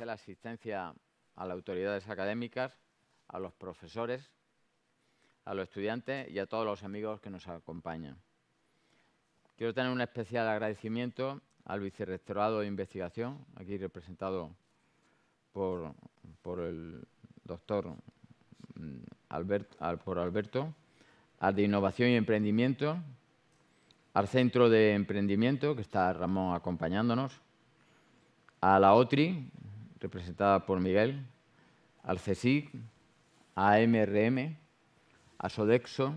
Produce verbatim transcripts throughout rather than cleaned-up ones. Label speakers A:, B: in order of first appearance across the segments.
A: la asistencia a las autoridades académicas, a los profesores, a los estudiantes y a todos los amigos que nos acompañan. Quiero tener un especial agradecimiento al Vicerrectorado de Investigación, aquí representado por, por el doctor Albert, por Alberto, al de Innovación y Emprendimiento, al Centro de Emprendimiento, que está Ramón acompañándonos, a la OTRI, representada por Miguel, al CSIC, a M R M, a Sodexo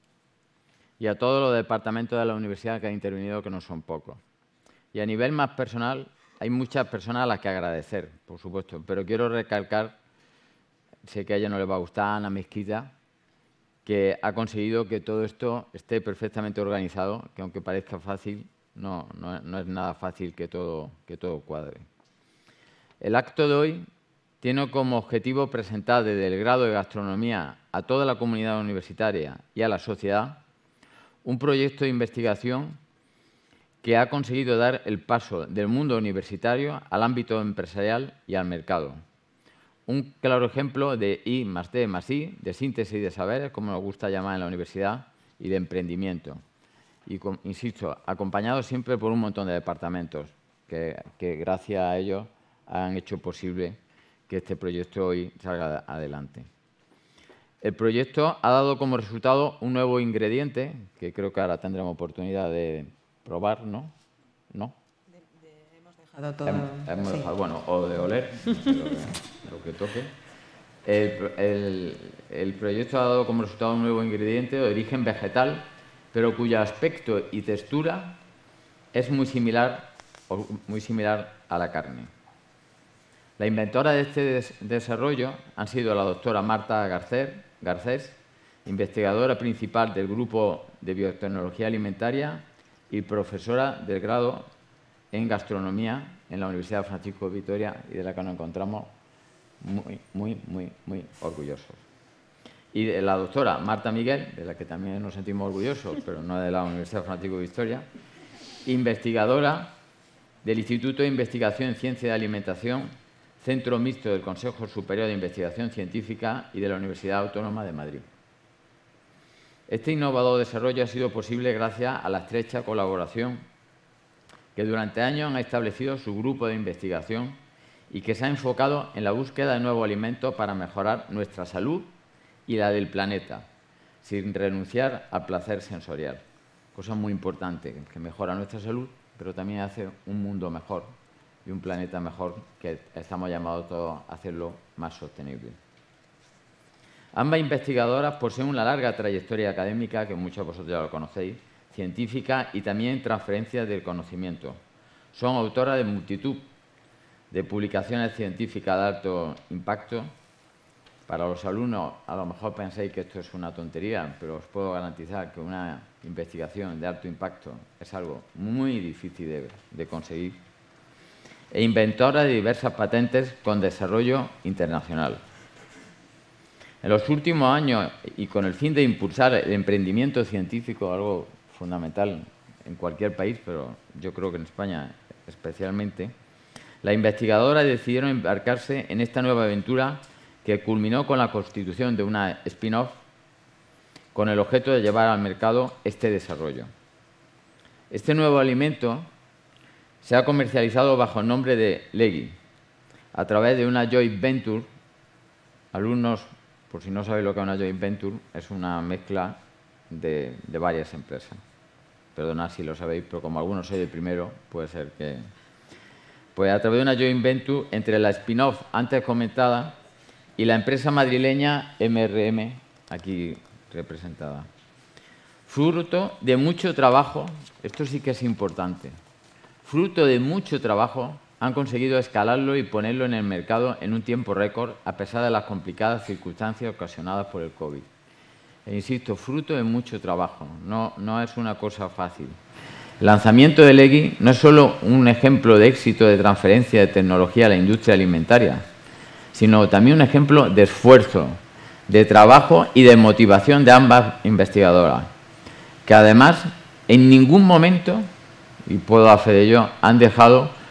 A: y a todos los departamentos de la universidad que han intervenido, que no son pocos. Y a nivel más personal, hay muchas personas a las que agradecer, por supuesto, pero quiero recalcar, sé que a ella no le va a gustar, Ana Mezquita, que ha conseguido que todo esto esté perfectamente organizado, que aunque parezca fácil, no, no, no es nada fácil que todo, que todo cuadre. El acto de hoy tiene como objetivo presentar desde el grado de Gastronomía a toda la comunidad universitaria y a la sociedad un proyecto de investigación que ha conseguido dar el paso del mundo universitario al ámbito empresarial y al mercado. Un claro ejemplo de I más D más I, de síntesis de saberes, como nos gusta llamar en la universidad, y de emprendimiento. Y, con, insisto, acompañado siempre por un montón de departamentos que, que gracias a ellos han hecho posible que este proyecto hoy salga adelante. El proyecto ha dado como resultado un nuevo ingrediente, que creo que ahora tendremos oportunidad de probar, ¿no? ¿No?
B: De, de, hemos dejado todo.
A: Hemos, hemos
B: sí.
A: dejado, bueno, o de oler, lo que, lo que toque. El, el, el proyecto ha dado como resultado un nuevo ingrediente de origen vegetal, pero cuyo aspecto y textura es muy similar, muy similar a la carne. La inventora de este des desarrollo han sido la doctora Marta Garcés, Garcés, investigadora principal del Grupo de Biotecnología Alimentaria y profesora del grado en Gastronomía en la Universidad Francisco de Vitoria, y de la que nos encontramos muy, muy, muy, muy orgullosos. Y de la doctora Marta Miguel, de la que también nos sentimos orgullosos, pero no de la Universidad Francisco de Vitoria, investigadora del Instituto de Investigación en Ciencia de Alimentación, Centro Mixto del Consejo Superior de Investigación Científica y de la Universidad Autónoma de Madrid. Este innovador desarrollo ha sido posible gracias a la estrecha colaboración que durante años ha establecido su grupo de investigación y que se ha enfocado en la búsqueda de nuevos alimentos para mejorar nuestra salud y la del planeta, sin renunciar al placer sensorial. Cosa muy importante, que mejora nuestra salud, pero también hace un mundo mejor y un planeta mejor, que estamos llamados todos a hacerlo más sostenible. Ambas investigadoras poseen una larga trayectoria académica, que muchos de vosotros ya lo conocéis, científica y también transferencia del conocimiento. Son autoras de multitud de publicaciones científicas de alto impacto. Para los alumnos, a lo mejor pensáis que esto es una tontería, pero os puedo garantizar que una investigación de alto impacto es algo muy difícil de, de conseguir. E inventora de diversas patentes con desarrollo internacional. En los últimos años, y con el fin de impulsar el emprendimiento científico, algo fundamental en cualquier país, pero yo creo que en España especialmente, las investigadoras decidieron embarcarse en esta nueva aventura que culminó con la constitución de una spin-off con el objeto de llevar al mercado este desarrollo. Este nuevo alimento se ha comercializado bajo el nombre de Leggy, a través de una joint venture. Alumnos, por si no sabéis lo que es una joint venture, es una mezcla de, de varias empresas. Perdonad si lo sabéis, pero como algunos sois el primero, puede ser que... Pues a través de una joint venture entre la spin-off antes comentada y la empresa madrileña M R M, aquí representada. Fruto de mucho trabajo, esto sí que es importante, fruto de mucho trabajo, han conseguido escalarlo y ponerlo en el mercado en un tiempo récord, a pesar de las complicadas circunstancias ocasionadas por el COVID. E insisto, fruto de mucho trabajo, no, no es una cosa fácil. El lanzamiento de Leggy no es solo un ejemplo de éxito de transferencia de tecnología a la industria alimentaria, sino también un ejemplo de esfuerzo, de trabajo y de motivación de ambas investigadoras, que además en ningún momento, y puedo hacer de ello, han dejado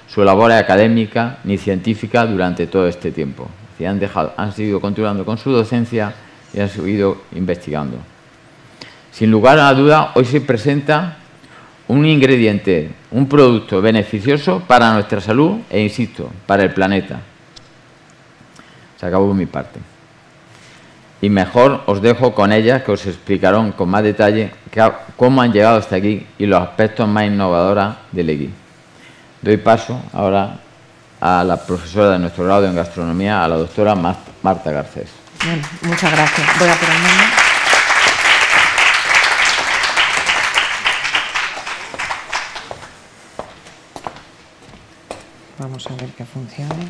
A: su labor académica ni científica durante todo este tiempo. Y han, dejado, han seguido continuando con su docencia y han seguido investigando. Sin lugar a la duda, hoy se presenta un ingrediente, un producto beneficioso para nuestra salud e, insisto, para el planeta. Se acabó mi parte. Y mejor os dejo con ellas, que os explicarán con más detalle cómo han llegado hasta aquí y los aspectos más innovadores de Legui. Doy paso ahora a la profesora de nuestro grado en gastronomía, a la doctora Marta Garcés.
B: Bien, muchas gracias. Voy a por el nombre. Vamos a ver que funcione.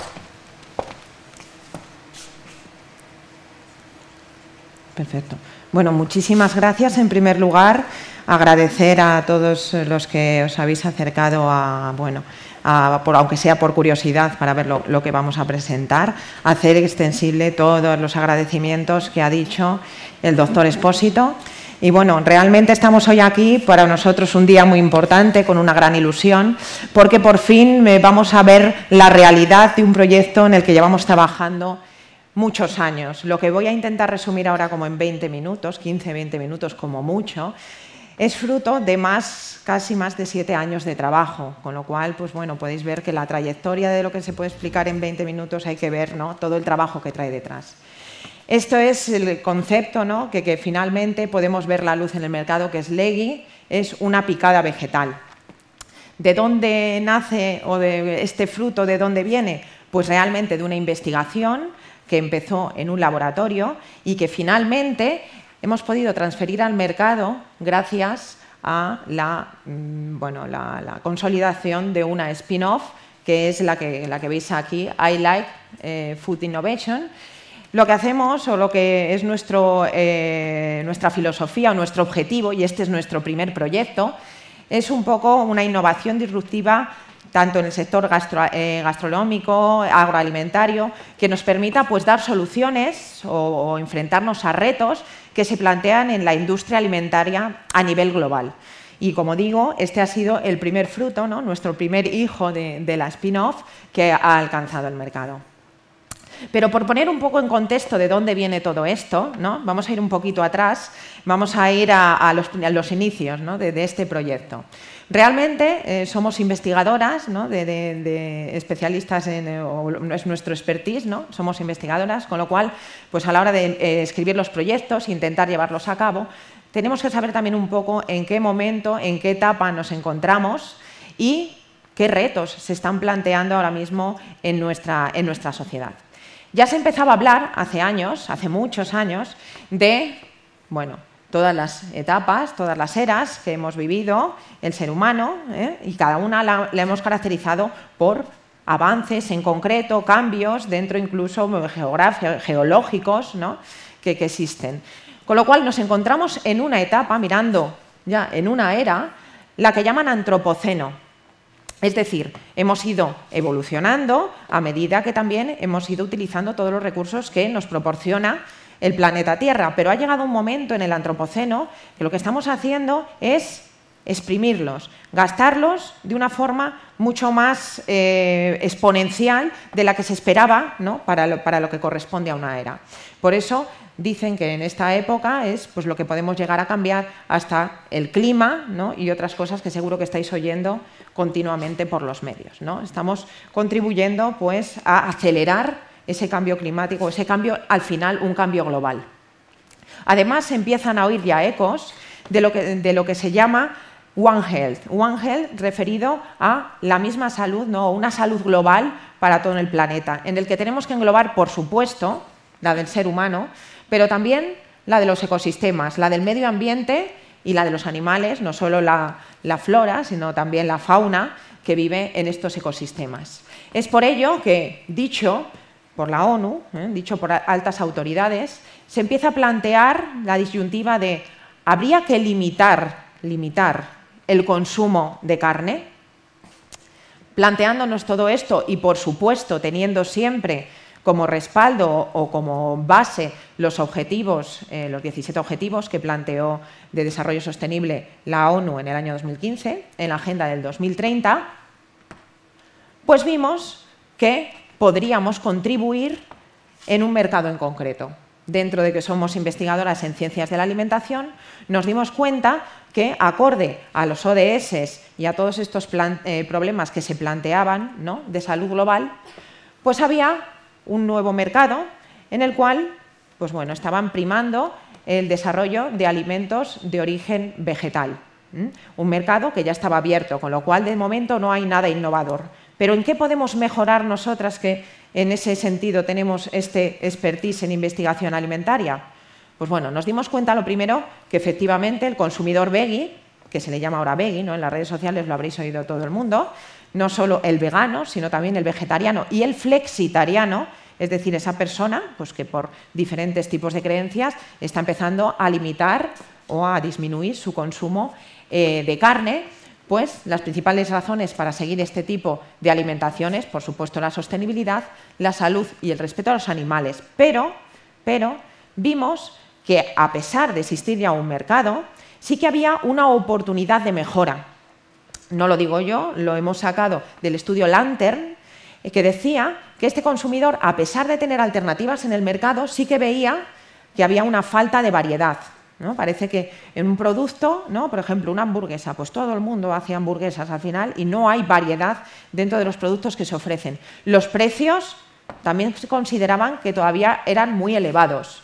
B: Perfecto. Bueno, muchísimas gracias. En primer lugar, agradecer a todos los que os habéis acercado a, bueno, a, por, aunque sea por curiosidad, para ver lo, lo que vamos a presentar, hacer extensible todos los agradecimientos que ha dicho el doctor Expósito. Y bueno, realmente estamos hoy aquí, para nosotros un día muy importante, con una gran ilusión, porque por fin vamos a ver la realidad de un proyecto en el que llevamos trabajando muchos años. Lo que voy a intentar resumir ahora como en veinte minutos, quince, veinte minutos como mucho, es fruto de más, casi más de siete años de trabajo, con lo cual, pues bueno, podéis ver que la trayectoria de lo que se puede explicar en veinte minutos hay que ver, ¿no?, todo el trabajo que trae detrás. Esto es el concepto, ¿no?, que, que finalmente podemos ver la luz en el mercado, que es Legui, es una picada vegetal. ¿De dónde nace o de este fruto, de dónde viene? Pues realmente de una investigación que empezó en un laboratorio y que finalmente hemos podido transferir al mercado gracias a la, bueno, la, la consolidación de una spin-off, que es la que, la que veis aquí, I Like eh, Food Innovation. Lo que hacemos, o lo que es nuestro, eh, nuestra filosofía o nuestro objetivo, y este es nuestro primer proyecto, es un poco una innovación disruptiva tanto en el sector gastro, eh, gastronómico, agroalimentario, que nos permita, pues, dar soluciones o, o enfrentarnos a retos que se plantean en la industria alimentaria a nivel global. Y, como digo, este ha sido el primer fruto, ¿no?, nuestro primer hijo de, de la spin-off que ha alcanzado el mercado. Pero por poner un poco en contexto de dónde viene todo esto, ¿no?, vamos a ir un poquito atrás, vamos a ir a, a, los, a los inicios, ¿no?, de, de este proyecto. Realmente eh, somos investigadoras, ¿no?, de, de, de especialistas, en, o es nuestro expertise, ¿no?, somos investigadoras, con lo cual, pues a la hora de eh, escribir los proyectos, intentar llevarlos a cabo, tenemos que saber también un poco en qué momento, en qué etapa nos encontramos y qué retos se están planteando ahora mismo en nuestra, en nuestra sociedad. Ya se empezaba a hablar hace años, hace muchos años, de, bueno, todas las etapas, todas las eras que hemos vivido el ser humano, ¿eh?, y cada una la, la hemos caracterizado por avances en concreto, cambios dentro incluso geológicos, ¿no?, que, que existen. Con lo cual nos encontramos en una etapa, mirando ya en una era, la que llaman antropoceno. Es decir, hemos ido evolucionando a medida que también hemos ido utilizando todos los recursos que nos proporciona el planeta Tierra, pero ha llegado un momento en el antropoceno que lo que estamos haciendo es exprimirlos, gastarlos de una forma mucho más eh, exponencial de la que se esperaba, ¿no?, para, lo, para lo que corresponde a una era. Por eso dicen que en esta época es, pues, lo que podemos llegar a cambiar hasta el clima, ¿no?, y otras cosas que seguro que estáis oyendo continuamente por los medios, ¿no? Estamos contribuyendo, pues, a acelerar ese cambio climático, ese cambio, al final, un cambio global. Además, se empiezan a oír ya ecos de lo que, de lo que se llama One Health. One Health referido a la misma salud, ¿no?, una salud global para todo el planeta, en el que tenemos que englobar, por supuesto, la del ser humano, pero también la de los ecosistemas, la del medio ambiente y la de los animales, no solo la, la flora, sino también la fauna que vive en estos ecosistemas. Es por ello que, dicho por la ONU, ¿eh?, dicho por altas autoridades, se empieza a plantear la disyuntiva de ¿habría que limitar, limitar el consumo de carne? Planteándonos todo esto y, por supuesto, teniendo siempre como respaldo o como base los objetivos, eh, los diecisiete objetivos que planteó de desarrollo sostenible la ONU en el año dos mil quince, en la Agenda del dos mil treinta, pues vimos que podríamos contribuir en un mercado en concreto. Dentro de que somos investigadoras en ciencias de la alimentación, nos dimos cuenta que, acorde a los O D S y a todos estos plan, eh, problemas que se planteaban, ¿no?, de salud global, pues había un nuevo mercado en el cual, pues bueno, estaban primando el desarrollo de alimentos de origen vegetal. ¿Mm? Un mercado que ya estaba abierto, con lo cual de momento no hay nada innovador. Pero ¿en qué podemos mejorar nosotras que en ese sentido tenemos este expertise en investigación alimentaria? Pues bueno, nos dimos cuenta lo primero que efectivamente el consumidor veggie, que se le llama ahora veggie, ¿no?, en las redes sociales lo habréis oído todo el mundo, no solo el vegano, sino también el vegetariano y el flexitariano, es decir, esa persona pues, que por diferentes tipos de creencias está empezando a limitar o a disminuir su consumo eh, de carne. Pues las principales razones para seguir este tipo de alimentaciones, por supuesto la sostenibilidad, la salud y el respeto a los animales. Pero, pero vimos que a pesar de existir ya un mercado, sí que había una oportunidad de mejora. No lo digo yo, lo hemos sacado del estudio Lantern, que decía que este consumidor, a pesar de tener alternativas en el mercado, sí que veía que había una falta de variedad, ¿no? Parece que en un producto, ¿no?, por ejemplo, una hamburguesa, pues todo el mundo hace hamburguesas al final y no hay variedad dentro de los productos que se ofrecen. Los precios también se consideraban que todavía eran muy elevados.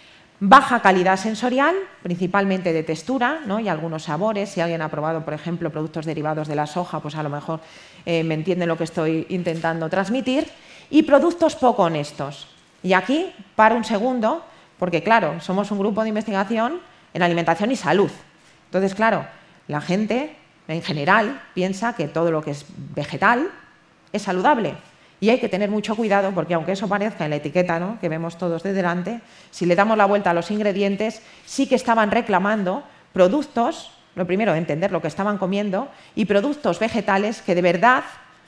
B: Baja calidad sensorial, principalmente de textura, ¿no?, y algunos sabores. Si alguien ha probado, por ejemplo, productos derivados de la soja, pues a lo mejor eh, me entiende lo que estoy intentando transmitir. Y productos poco honestos. Y aquí paro un segundo, porque claro, somos un grupo de investigación en alimentación y salud. Entonces, claro, la gente en general piensa que todo lo que es vegetal es saludable. Y hay que tener mucho cuidado porque, aunque eso parezca en la etiqueta, ¿no?, que vemos todos de delante, si le damos la vuelta a los ingredientes, sí que estaban reclamando productos, lo primero, entender lo que estaban comiendo, y productos vegetales que de verdad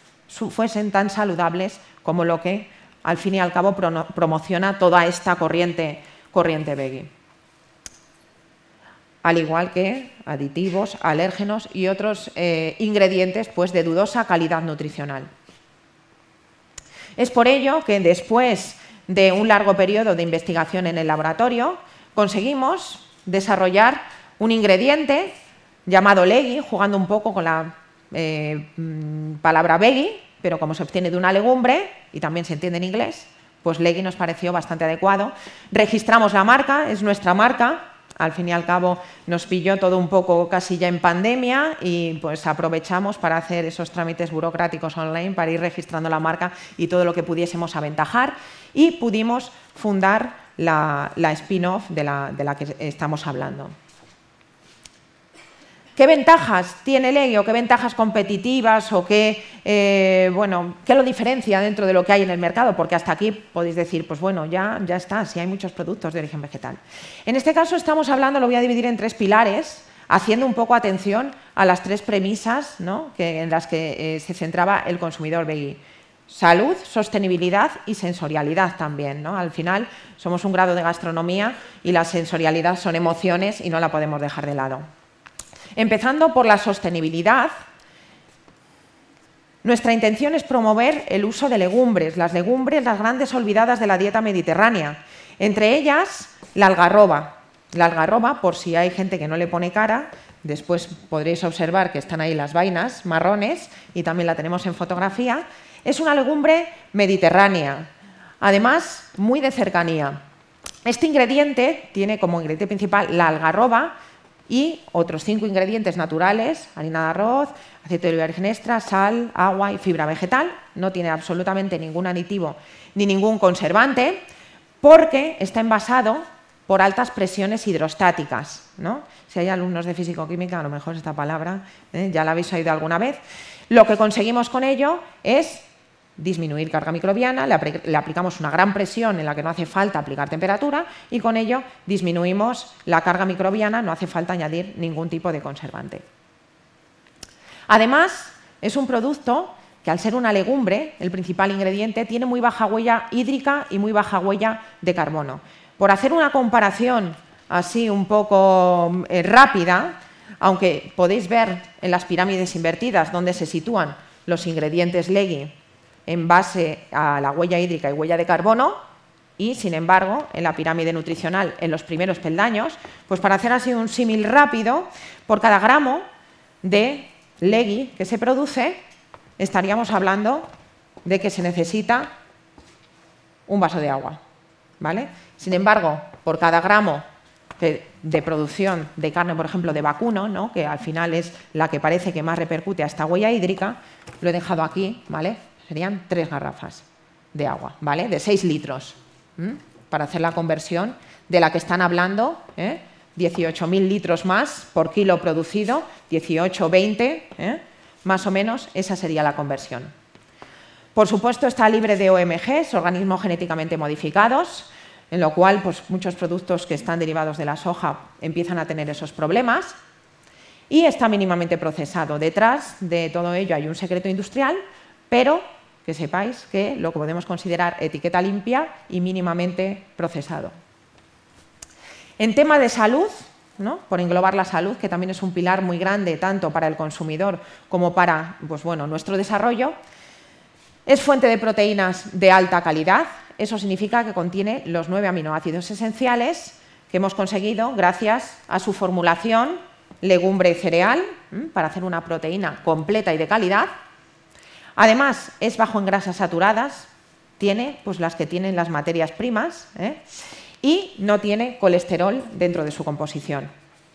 B: fuesen tan saludables como lo que, al fin y al cabo, promociona toda esta corriente, corriente veggie. Al igual que aditivos, alérgenos y otros eh, ingredientes pues, de dudosa calidad nutricional. Es por ello que después de un largo periodo de investigación en el laboratorio, conseguimos desarrollar un ingrediente llamado legui, jugando un poco con la eh, palabra veggie, pero como se obtiene de una legumbre, y también se entiende en inglés, pues legui nos pareció bastante adecuado. Registramos la marca, es nuestra marca. Al fin y al cabo nos pilló todo un poco casi ya en pandemia y pues aprovechamos para hacer esos trámites burocráticos online para ir registrando la marca y todo lo que pudiésemos aventajar, y pudimos fundar la, la spin-off de la, de la que estamos hablando. ¿Qué ventajas tiene legui o qué ventajas competitivas o qué, eh, bueno, qué lo diferencia dentro de lo que hay en el mercado? Porque hasta aquí podéis decir, pues bueno, ya, ya está, si hay muchos productos de origen vegetal. En este caso estamos hablando, lo voy a dividir en tres pilares, haciendo un poco atención a las tres premisas, ¿no?, que, en las que eh, se centraba el consumidor veggie. Salud, sostenibilidad y sensorialidad también, ¿no? Al final somos un grado de gastronomía y la sensorialidad son emociones y no la podemos dejar de lado. Empezando por la sostenibilidad, nuestra intención es promover el uso de legumbres, las legumbres, las grandes olvidadas de la dieta mediterránea, entre ellas la algarroba. La algarroba, por si hay gente que no le pone cara, después podréis observar que están ahí las vainas marrones y también la tenemos en fotografía, es una legumbre mediterránea, además muy de cercanía. Este ingrediente tiene como ingrediente principal la algarroba y otros cinco ingredientes naturales: harina de arroz, aceite de oliva virgen extra, sal, agua y fibra vegetal. No tiene absolutamente ningún aditivo ni ningún conservante, porque está envasado por altas presiones hidrostáticas, ¿no? Si hay alumnos de físico-química, a lo mejor esta palabra ¿eh? ya la habéis oído alguna vez. Lo que conseguimos con ello es disminuir carga microbiana, le, apl le aplicamos una gran presión en la que no hace falta aplicar temperatura y con ello disminuimos la carga microbiana, no hace falta añadir ningún tipo de conservante. Además, es un producto que, al ser una legumbre, el principal ingrediente, tiene muy baja huella hídrica y muy baja huella de carbono. Por hacer una comparación así un poco eh, rápida, aunque podéis ver en las pirámides invertidas donde se sitúan los ingredientes legui en base a la huella hídrica y huella de carbono y, sin embargo, en la pirámide nutricional, en los primeros peldaños, pues para hacer así un símil rápido, por cada gramo de legui que se produce, estaríamos hablando de que se necesita un vaso de agua, ¿vale? Sin embargo, por cada gramo de, de producción de carne, por ejemplo, de vacuno, ¿no?, que al final es la que parece que más repercute a esta huella hídrica, lo he dejado aquí, ¿vale? Serían tres garrafas de agua, ¿vale?, de seis litros, ¿m? Para hacer la conversión de la que están hablando, ¿eh? dieciocho mil litros más por kilo producido, dieciocho, veinte, ¿eh? Más o menos, esa sería la conversión. Por supuesto, está libre de O M Gs, organismos genéticamente modificados, en lo cual pues, muchos productos que están derivados de la soja empiezan a tener esos problemas. Y está mínimamente procesado. Detrás de todo ello hay un secreto industrial, pero que sepáis que lo que podemos considerar etiqueta limpia y mínimamente procesado. En tema de salud, ¿no?, por englobar la salud, que también es un pilar muy grande tanto para el consumidor como para pues, bueno, nuestro desarrollo, es fuente de proteínas de alta calidad. Eso significa que contiene los nueve aminoácidos esenciales que hemos conseguido gracias a su formulación legumbre y cereal para hacer una proteína completa y de calidad. Además, es bajo en grasas saturadas, tiene pues, las que tienen las materias primas, ¿eh? y no tiene colesterol dentro de su composición.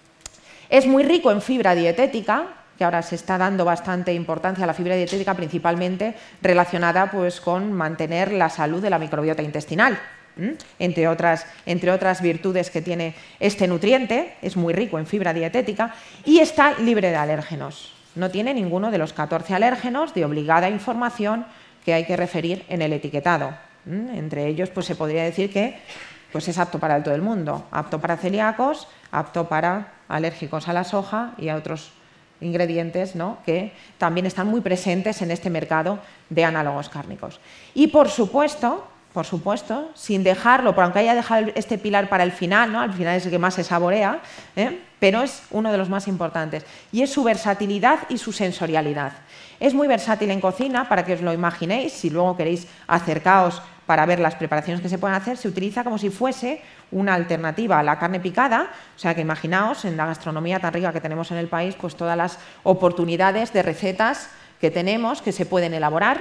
B: Es muy rico en fibra dietética, que ahora se está dando bastante importancia a la fibra dietética, principalmente relacionada pues, con mantener la salud de la microbiota intestinal, ¿m? Entre otras, entre otras virtudes que tiene este nutriente. Es muy rico en fibra dietética y está libre de alérgenos. No tiene ninguno de los catorce alérgenos de obligada información que hay que referir en el etiquetado. ¿m? Entre ellos pues, se podría decir que pues, es apto para todo el mundo, apto para celíacos, apto para alérgicos a la soja y a otros ingredientes, ¿no?, que también están muy presentes en este mercado de análogos cárnicos. Y por supuesto, por supuesto, sin dejarlo, aunque haya dejado este pilar para el final, ¿no?, al final es el que más se saborea, ¿eh?, pero es uno de los más importantes, y es su versatilidad y su sensorialidad. Es muy versátil en cocina, para que os lo imaginéis, si luego queréis acercaos para ver las preparaciones que se pueden hacer, se utiliza como si fuese una alternativa a la carne picada, o sea que imaginaos en la gastronomía tan rica que tenemos en el país, pues todas las oportunidades de recetas que tenemos que se pueden elaborar.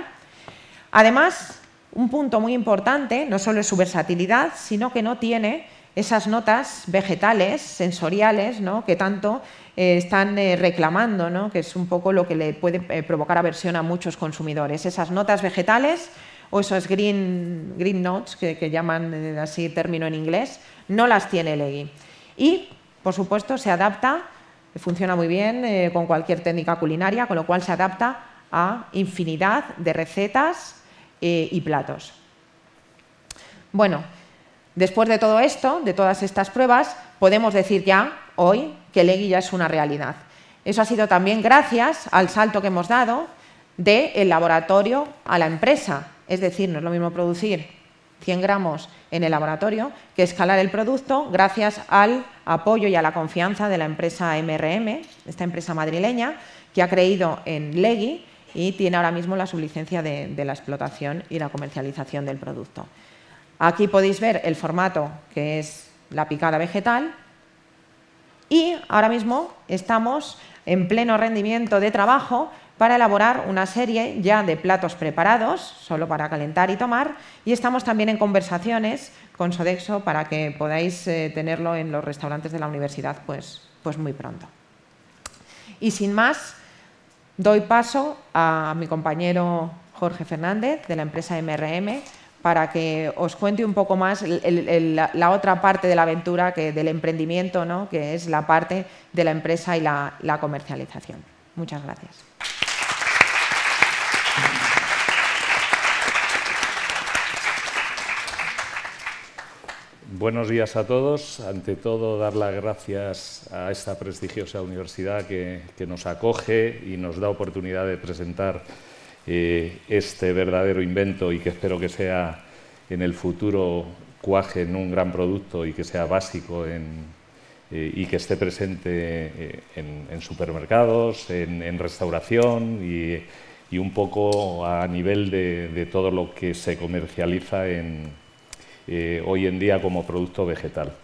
B: Además, un punto muy importante, no solo es su versatilidad, sino que no tiene esas notas vegetales, sensoriales, ¿no?, que tanto eh, están eh, reclamando, ¿no?, que es un poco lo que le puede eh, provocar aversión a muchos consumidores. Esas notas vegetales o esos green, green notes, que, que llaman eh, así término en inglés, no las tiene Legui. Y, por supuesto, se adapta, funciona muy bien eh, con cualquier técnica culinaria, con lo cual se adapta a infinidad de recetas eh, y platos. Bueno, después de todo esto, de todas estas pruebas, podemos decir ya hoy que Legui ya es una realidad. Eso ha sido también gracias al salto que hemos dado del laboratorio a la empresa. Es decir, no es lo mismo producir cien gramos en el laboratorio que escalar el producto gracias al apoyo y a la confianza de la empresa M R M, esta empresa madrileña, que ha creído en Legui y tiene ahora mismo la sublicencia de, de la explotación y la comercialización del producto. Aquí podéis ver el formato, que es la picada vegetal, y ahora mismo estamos en pleno rendimiento de trabajo para elaborar una serie ya de platos preparados, solo para calentar y tomar, y estamos también en conversaciones con Sodexo para que podáis eh, tenerlo en los restaurantes de la universidad pues, pues muy pronto. Y sin más, doy paso a mi compañero Jorge Fernández, de la empresa M R M, para que os cuente un poco más el, el, el, la, la otra parte de la aventura, que, del emprendimiento, ¿no?, que es la parte de la empresa y la, la comercialización. Muchas gracias.
C: Buenos días a todos. Ante todo, dar las gracias a esta prestigiosa universidad que, que nos acoge y nos da oportunidad de presentar eh, este verdadero invento, y que espero que sea en el futuro cuaje en un gran producto y que sea básico en, eh, y que esté presente eh, en, en supermercados, en, en restauración y, y un poco a nivel de, de todo lo que se comercializa en, eh, hoy en día como producto vegetal.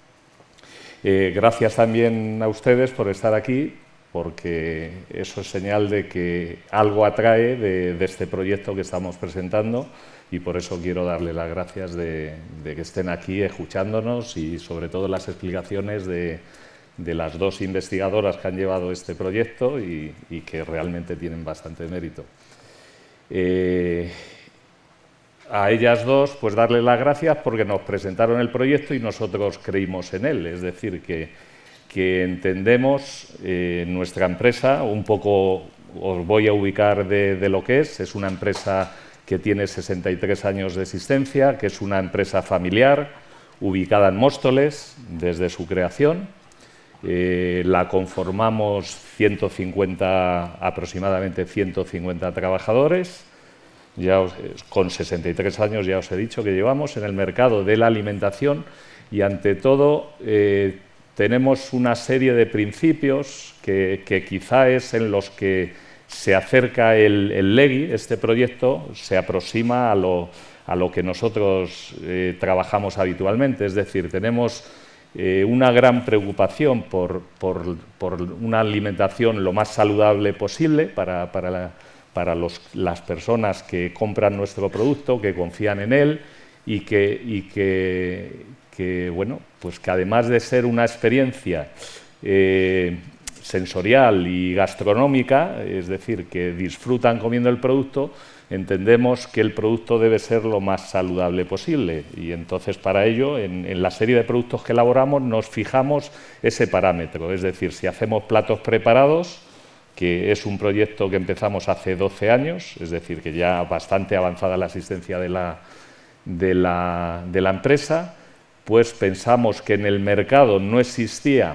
C: Eh, gracias también a ustedes por estar aquí, porque eso es señal de que algo atrae de, de este proyecto que estamos presentando, y por eso quiero darle las gracias de, de que estén aquí escuchándonos y sobre todo las explicaciones de, de las dos investigadoras que han llevado este proyecto y, y que realmente tienen bastante mérito. Eh, a ellas dos, pues darles las gracias porque nos presentaron el proyecto y nosotros creímos en él, es decir, que, que entendemos eh, nuestra empresa, un poco os voy a ubicar de, de lo que es, es una empresa que tiene sesenta y tres años de existencia, que es una empresa familiar, ubicada en Móstoles desde su creación. Eh, la conformamos ciento cincuenta, aproximadamente ciento cincuenta trabajadores. Ya os, con sesenta y tres años ya os he dicho que llevamos en el mercado de la alimentación y ante todo eh, tenemos una serie de principios que, que quizá es en los que se acerca el, el LEGI, este proyecto se aproxima a lo, a lo que nosotros eh, trabajamos habitualmente, es decir, tenemos eh, una gran preocupación por, por, por una alimentación lo más saludable posible para, para, la, para los, las personas que compran nuestro producto, que confían en él y que, y que, que, bueno, pues que además de ser una experiencia eh, sensorial y gastronómica, es decir, que disfrutan comiendo el producto, entendemos que el producto debe ser lo más saludable posible y entonces para ello en, en la serie de productos que elaboramos nos fijamos ese parámetro, es decir, si hacemos platos preparados, que es un proyecto que empezamos hace doce años, es decir, que ya bastante avanzada la asistencia de la, de la, de la empresa, pues pensamos que en el mercado no existía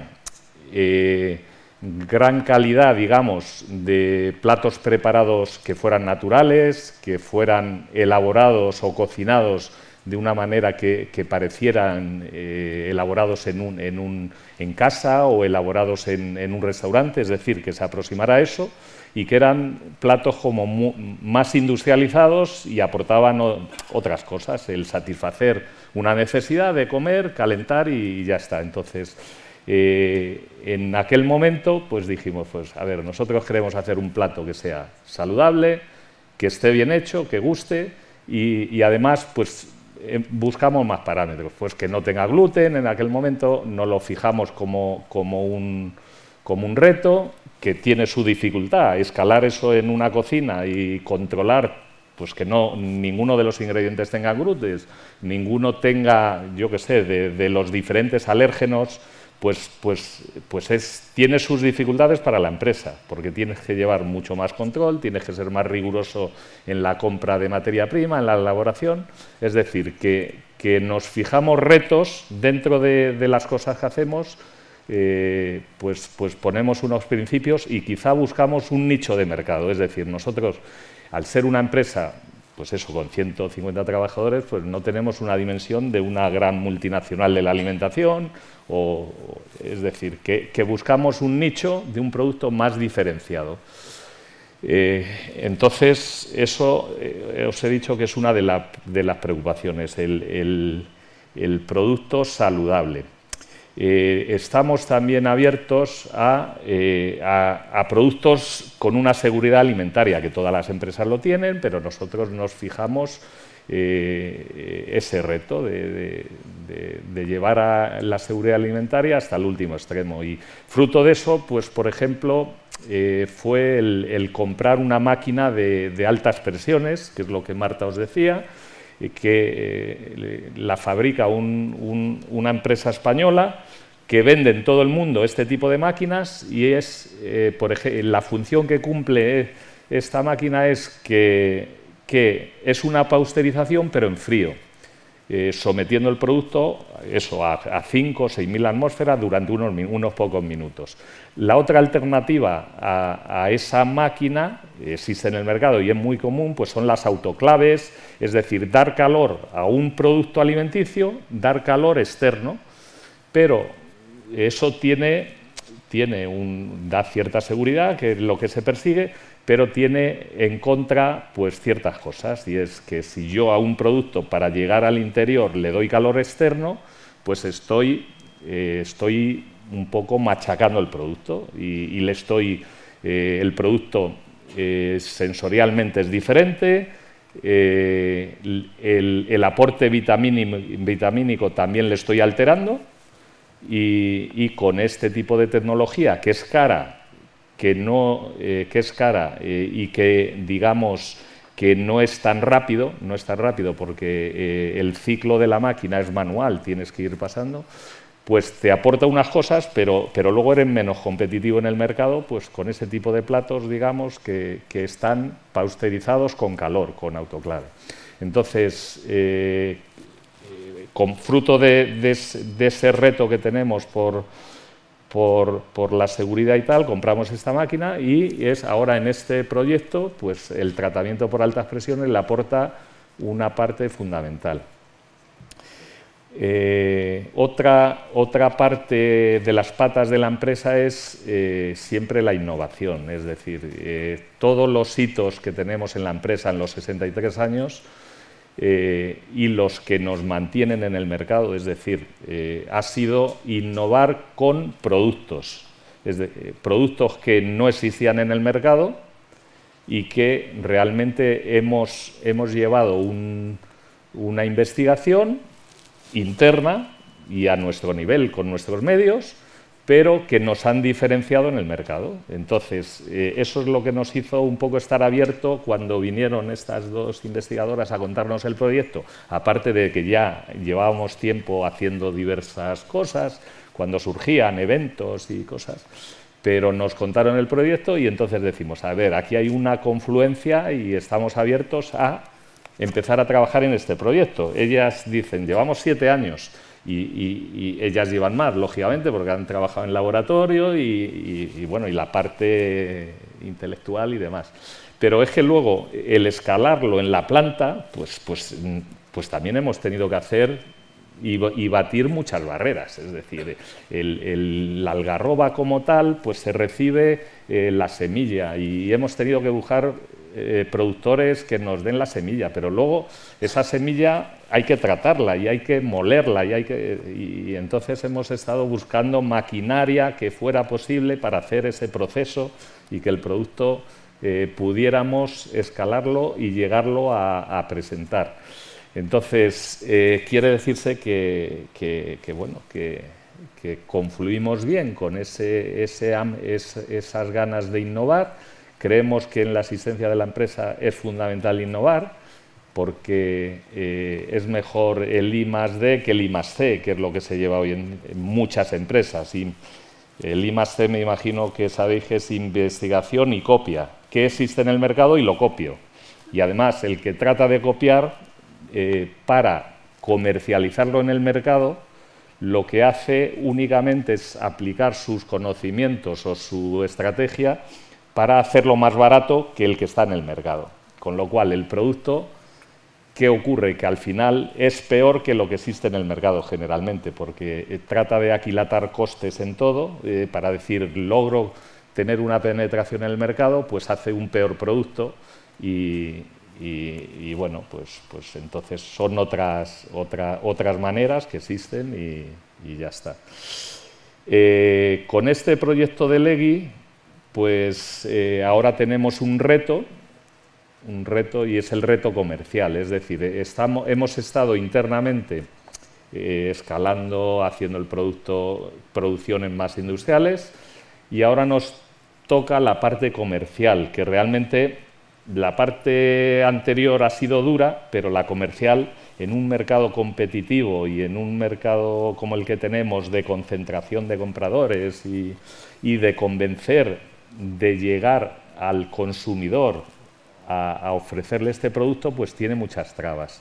C: eh, gran calidad, digamos, de platos preparados que fueran naturales, que fueran elaborados o cocinados de una manera que, que parecieran eh, elaborados en, un, en, un, en casa o elaborados en, en un restaurante, es decir, que se aproximara a eso y que eran platos como mu, más industrializados y aportaban o, otras cosas, el satisfacer una necesidad de comer, calentar y, y ya está. Entonces, Eh, en aquel momento pues dijimos, pues a ver, nosotros queremos hacer un plato que sea saludable, que esté bien hecho, que guste y, y además pues eh, buscamos más parámetros, pues que no tenga gluten, en aquel momento no lo fijamos como, como, un, como un reto, que tiene su dificultad, escalar eso en una cocina y controlar pues que no, ninguno de los ingredientes tenga gluten, ninguno tenga, yo qué sé, de, de los diferentes alérgenos. Pues, pues, pues es, tiene sus dificultades para la empresa, porque tienes que llevar mucho más control, tienes que ser más riguroso en la compra de materia prima, en la elaboración. Es decir, que, que nos fijamos retos dentro de, de las cosas que hacemos, eh, pues, pues ponemos unos principios y quizá buscamos un nicho de mercado. Es decir, nosotros, al ser una empresa pues eso, con ciento cincuenta trabajadores, pues no tenemos una dimensión de una gran multinacional de la alimentación, o, es decir, que, que buscamos un nicho de un producto más diferenciado. Eh, entonces, eso eh, os he dicho que es una de, la, de las preocupaciones, el, el, el producto saludable. Eh, estamos también abiertos a, eh, a, a productos con una seguridad alimentaria, que todas las empresas lo tienen, pero nosotros nos fijamos eh, ese reto de, de, de, de llevar a la seguridad alimentaria hasta el último extremo. Y fruto de eso, pues por ejemplo, eh, fue el, el comprar una máquina de, de altas presiones, que es lo que Marta os decía, que eh, la fabrica un, un, una empresa española que vende en todo el mundo este tipo de máquinas y es, eh, por ejemplo, la función que cumple esta máquina es que, que es una pasteurización pero en frío, eh, sometiendo el producto eso, a cinco o seis mil atmósferas durante unos, unos pocos minutos. La otra alternativa a, a esa máquina, existe en el mercado y es muy común, pues son las autoclaves, es decir, dar calor a un producto alimenticio, dar calor externo, pero eso tiene, tiene un, da cierta seguridad, que es lo que se persigue, pero tiene en contra pues ciertas cosas, y es que si yo a un producto para llegar al interior le doy calor externo, pues estoy, eh, estoy un poco machacando el producto y, y le estoy, eh, el producto eh, sensorialmente es diferente, eh, el, el aporte vitamínico, vitamínico también le estoy alterando, y, y con este tipo de tecnología que es cara, que, no, eh, que es cara eh, y que, digamos, que no es tan rápido, no es tan rápido porque eh, el ciclo de la máquina es manual, tienes que ir pasando, pues te aporta unas cosas, pero, pero luego eres menos competitivo en el mercado, pues con ese tipo de platos, digamos, que, que están pasteurizados con calor, con autoclave. Entonces, eh, con fruto de, de, de ese reto que tenemos por... Por, por la seguridad y tal, compramos esta máquina y es ahora en este proyecto, pues el tratamiento por altas presiones le aporta una parte fundamental. Eh, otra, otra parte de las patas de la empresa es eh, siempre la innovación, es decir, eh, todos los hitos que tenemos en la empresa en los sesenta y tres años Eh, y los que nos mantienen en el mercado, es decir, eh, ha sido innovar con productos, es de, eh, productos que no existían en el mercado y que realmente hemos, hemos llevado un, una investigación interna y a nuestro nivel, con nuestros medios, pero que nos han diferenciado en el mercado. Entonces, eh, eso es lo que nos hizo un poco estar abierto cuando vinieron estas dos investigadoras a contarnos el proyecto, aparte de que ya llevábamos tiempo haciendo diversas cosas, cuando surgían eventos y cosas, pero nos contaron el proyecto y entonces decimos, a ver, aquí hay una confluencia y estamos abiertos a empezar a trabajar en este proyecto. Ellas dicen, llevamos siete años, Y, y, y ellas llevan más, lógicamente, porque han trabajado en laboratorio y, y, y, bueno, y la parte intelectual y demás. Pero es que luego el escalarlo en la planta, pues, pues, pues también hemos tenido que hacer y, y batir muchas barreras. Es decir, el, el, la algarroba como tal, pues se recibe eh, la semilla y hemos tenido que buscar eh, productores que nos den la semilla, pero luego esa semilla hay que tratarla y hay que molerla y, hay que, y entonces hemos estado buscando maquinaria que fuera posible para hacer ese proceso y que el producto eh, pudiéramos escalarlo y llegarlo a, a presentar. Entonces, eh, quiere decirse que, que, que, bueno, que, que confluimos bien con ese, ese, es, esas ganas de innovar. Creemos que en la asistencia de la empresa es fundamental innovar, porque eh, es mejor el I más D que el I más C, que es lo que se lleva hoy en, en muchas empresas. Y el I más C me imagino que sabéis que es investigación y copia. ¿Qué existe en el mercado? Y lo copio. Y además, el que trata de copiar, eh, para comercializarlo en el mercado, lo que hace únicamente es aplicar sus conocimientos o su estrategia para hacerlo más barato que el que está en el mercado. Con lo cual, el producto... ¿Qué ocurre? Que al final es peor que lo que existe en el mercado generalmente, porque eh, trata de aquilatar costes en todo, eh, para decir, logro tener una penetración en el mercado, pues hace un peor producto y, y, y bueno, pues, pues entonces son otras, otra, otras maneras que existen y, y ya está. Eh, con este proyecto de Legui, pues eh, ahora tenemos un reto, un reto y es el reto comercial, es decir, estamos, hemos estado internamente eh, escalando, haciendo el producto, producciones más industriales y ahora nos toca la parte comercial, que realmente la parte anterior ha sido dura, pero la comercial en un mercado competitivo y en un mercado como el que tenemos de concentración de compradores y, y de convencer de llegar al consumidor A, a ofrecerle este producto, pues tiene muchas trabas.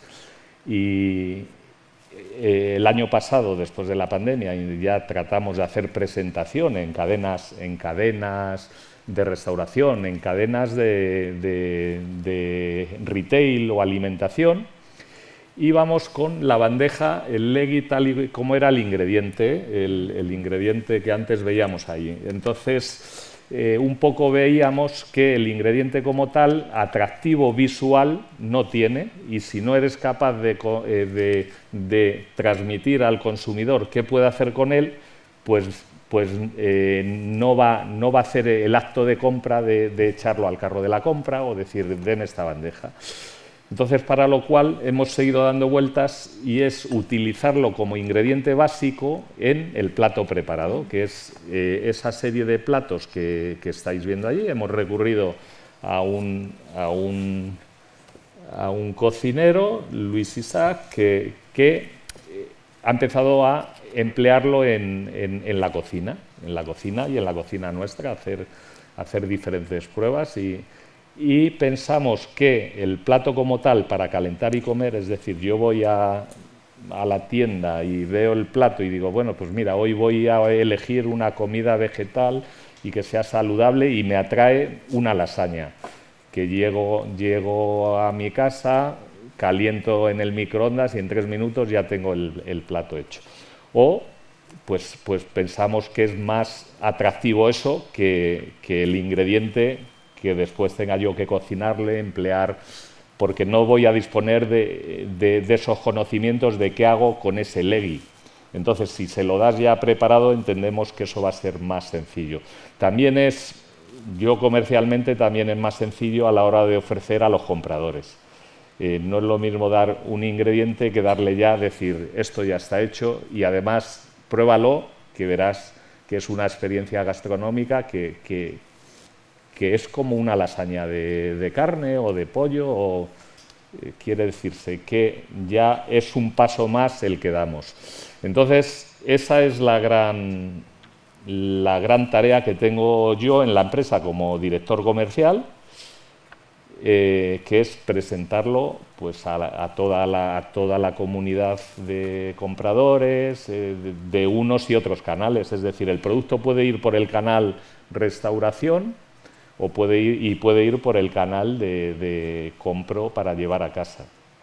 C: Y eh, el año pasado, después de la pandemia, ya tratamos de hacer presentación en cadenas, en cadenas de restauración, en cadenas de, de, de retail o alimentación, y vamos con la bandeja, el legui tal y como era el ingrediente, el, el ingrediente que antes veíamos ahí. Entonces, eh, un poco veíamos que el ingrediente como tal, atractivo visual, no tiene, y si no eres capaz de, eh, de, de transmitir al consumidor qué puede hacer con él, pues, pues eh, no, va, no va a hacer el acto de compra de, de echarlo al carro de la compra o decir, deme esta bandeja. Entonces, para lo cual hemos seguido dando vueltas y es utilizarlo como ingrediente básico en el plato preparado, que es eh, esa serie de platos que, que estáis viendo allí. Hemos recurrido a un, a un, a un cocinero, Luis Isaac, que, que ha empezado a emplearlo en, en, en la cocina, en la cocina y en la cocina nuestra, hacer, hacer diferentes pruebas y Y pensamos que el plato como tal, para calentar y comer, es decir, yo voy a, a la tienda y veo el plato y digo, bueno, pues mira, hoy voy a elegir una comida vegetal y que sea saludable y me atrae una lasaña, que llego, llego a mi casa, caliento en el microondas y en tres minutos ya tengo el, el plato hecho. O pues, pues pensamos que es más atractivo eso que, que el ingrediente que después tenga yo que cocinarle, emplear, porque no voy a disponer de, de, de esos conocimientos de qué hago con ese legui. Entonces, si se lo das ya preparado, entendemos que eso va a ser más sencillo. También es, yo comercialmente, también es más sencillo a la hora de ofrecer a los compradores. Eh, no es lo mismo dar un ingrediente que darle ya, decir, esto ya está hecho y además pruébalo, que verás que es una experiencia gastronómica que, que que es como una lasaña de, de carne o de pollo, o eh, quiere decirse que ya es un paso más el que damos. Entonces, esa es la gran, la gran tarea que tengo yo en la empresa como director comercial, eh, que es presentarlo pues, a, la, a, toda la, a toda la comunidad de compradores, eh, de, de unos y otros canales. Es decir, el producto puede ir por el canal restauración, o puede ir, y puede ir por el canal de, de compro para llevar a casa.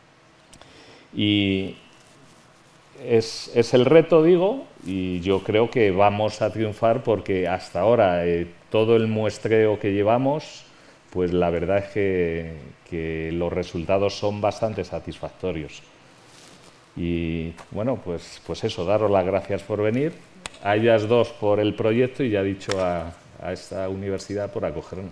C: Y es, es el reto, digo, y yo creo que vamos a triunfar porque hasta ahora eh, todo el muestreo que llevamos, pues la verdad es que, que los resultados son bastante satisfactorios. Y bueno, pues, pues eso, daros las gracias por venir, a ellas dos por el proyecto y ya he dicho a a esta universidad por acogernos.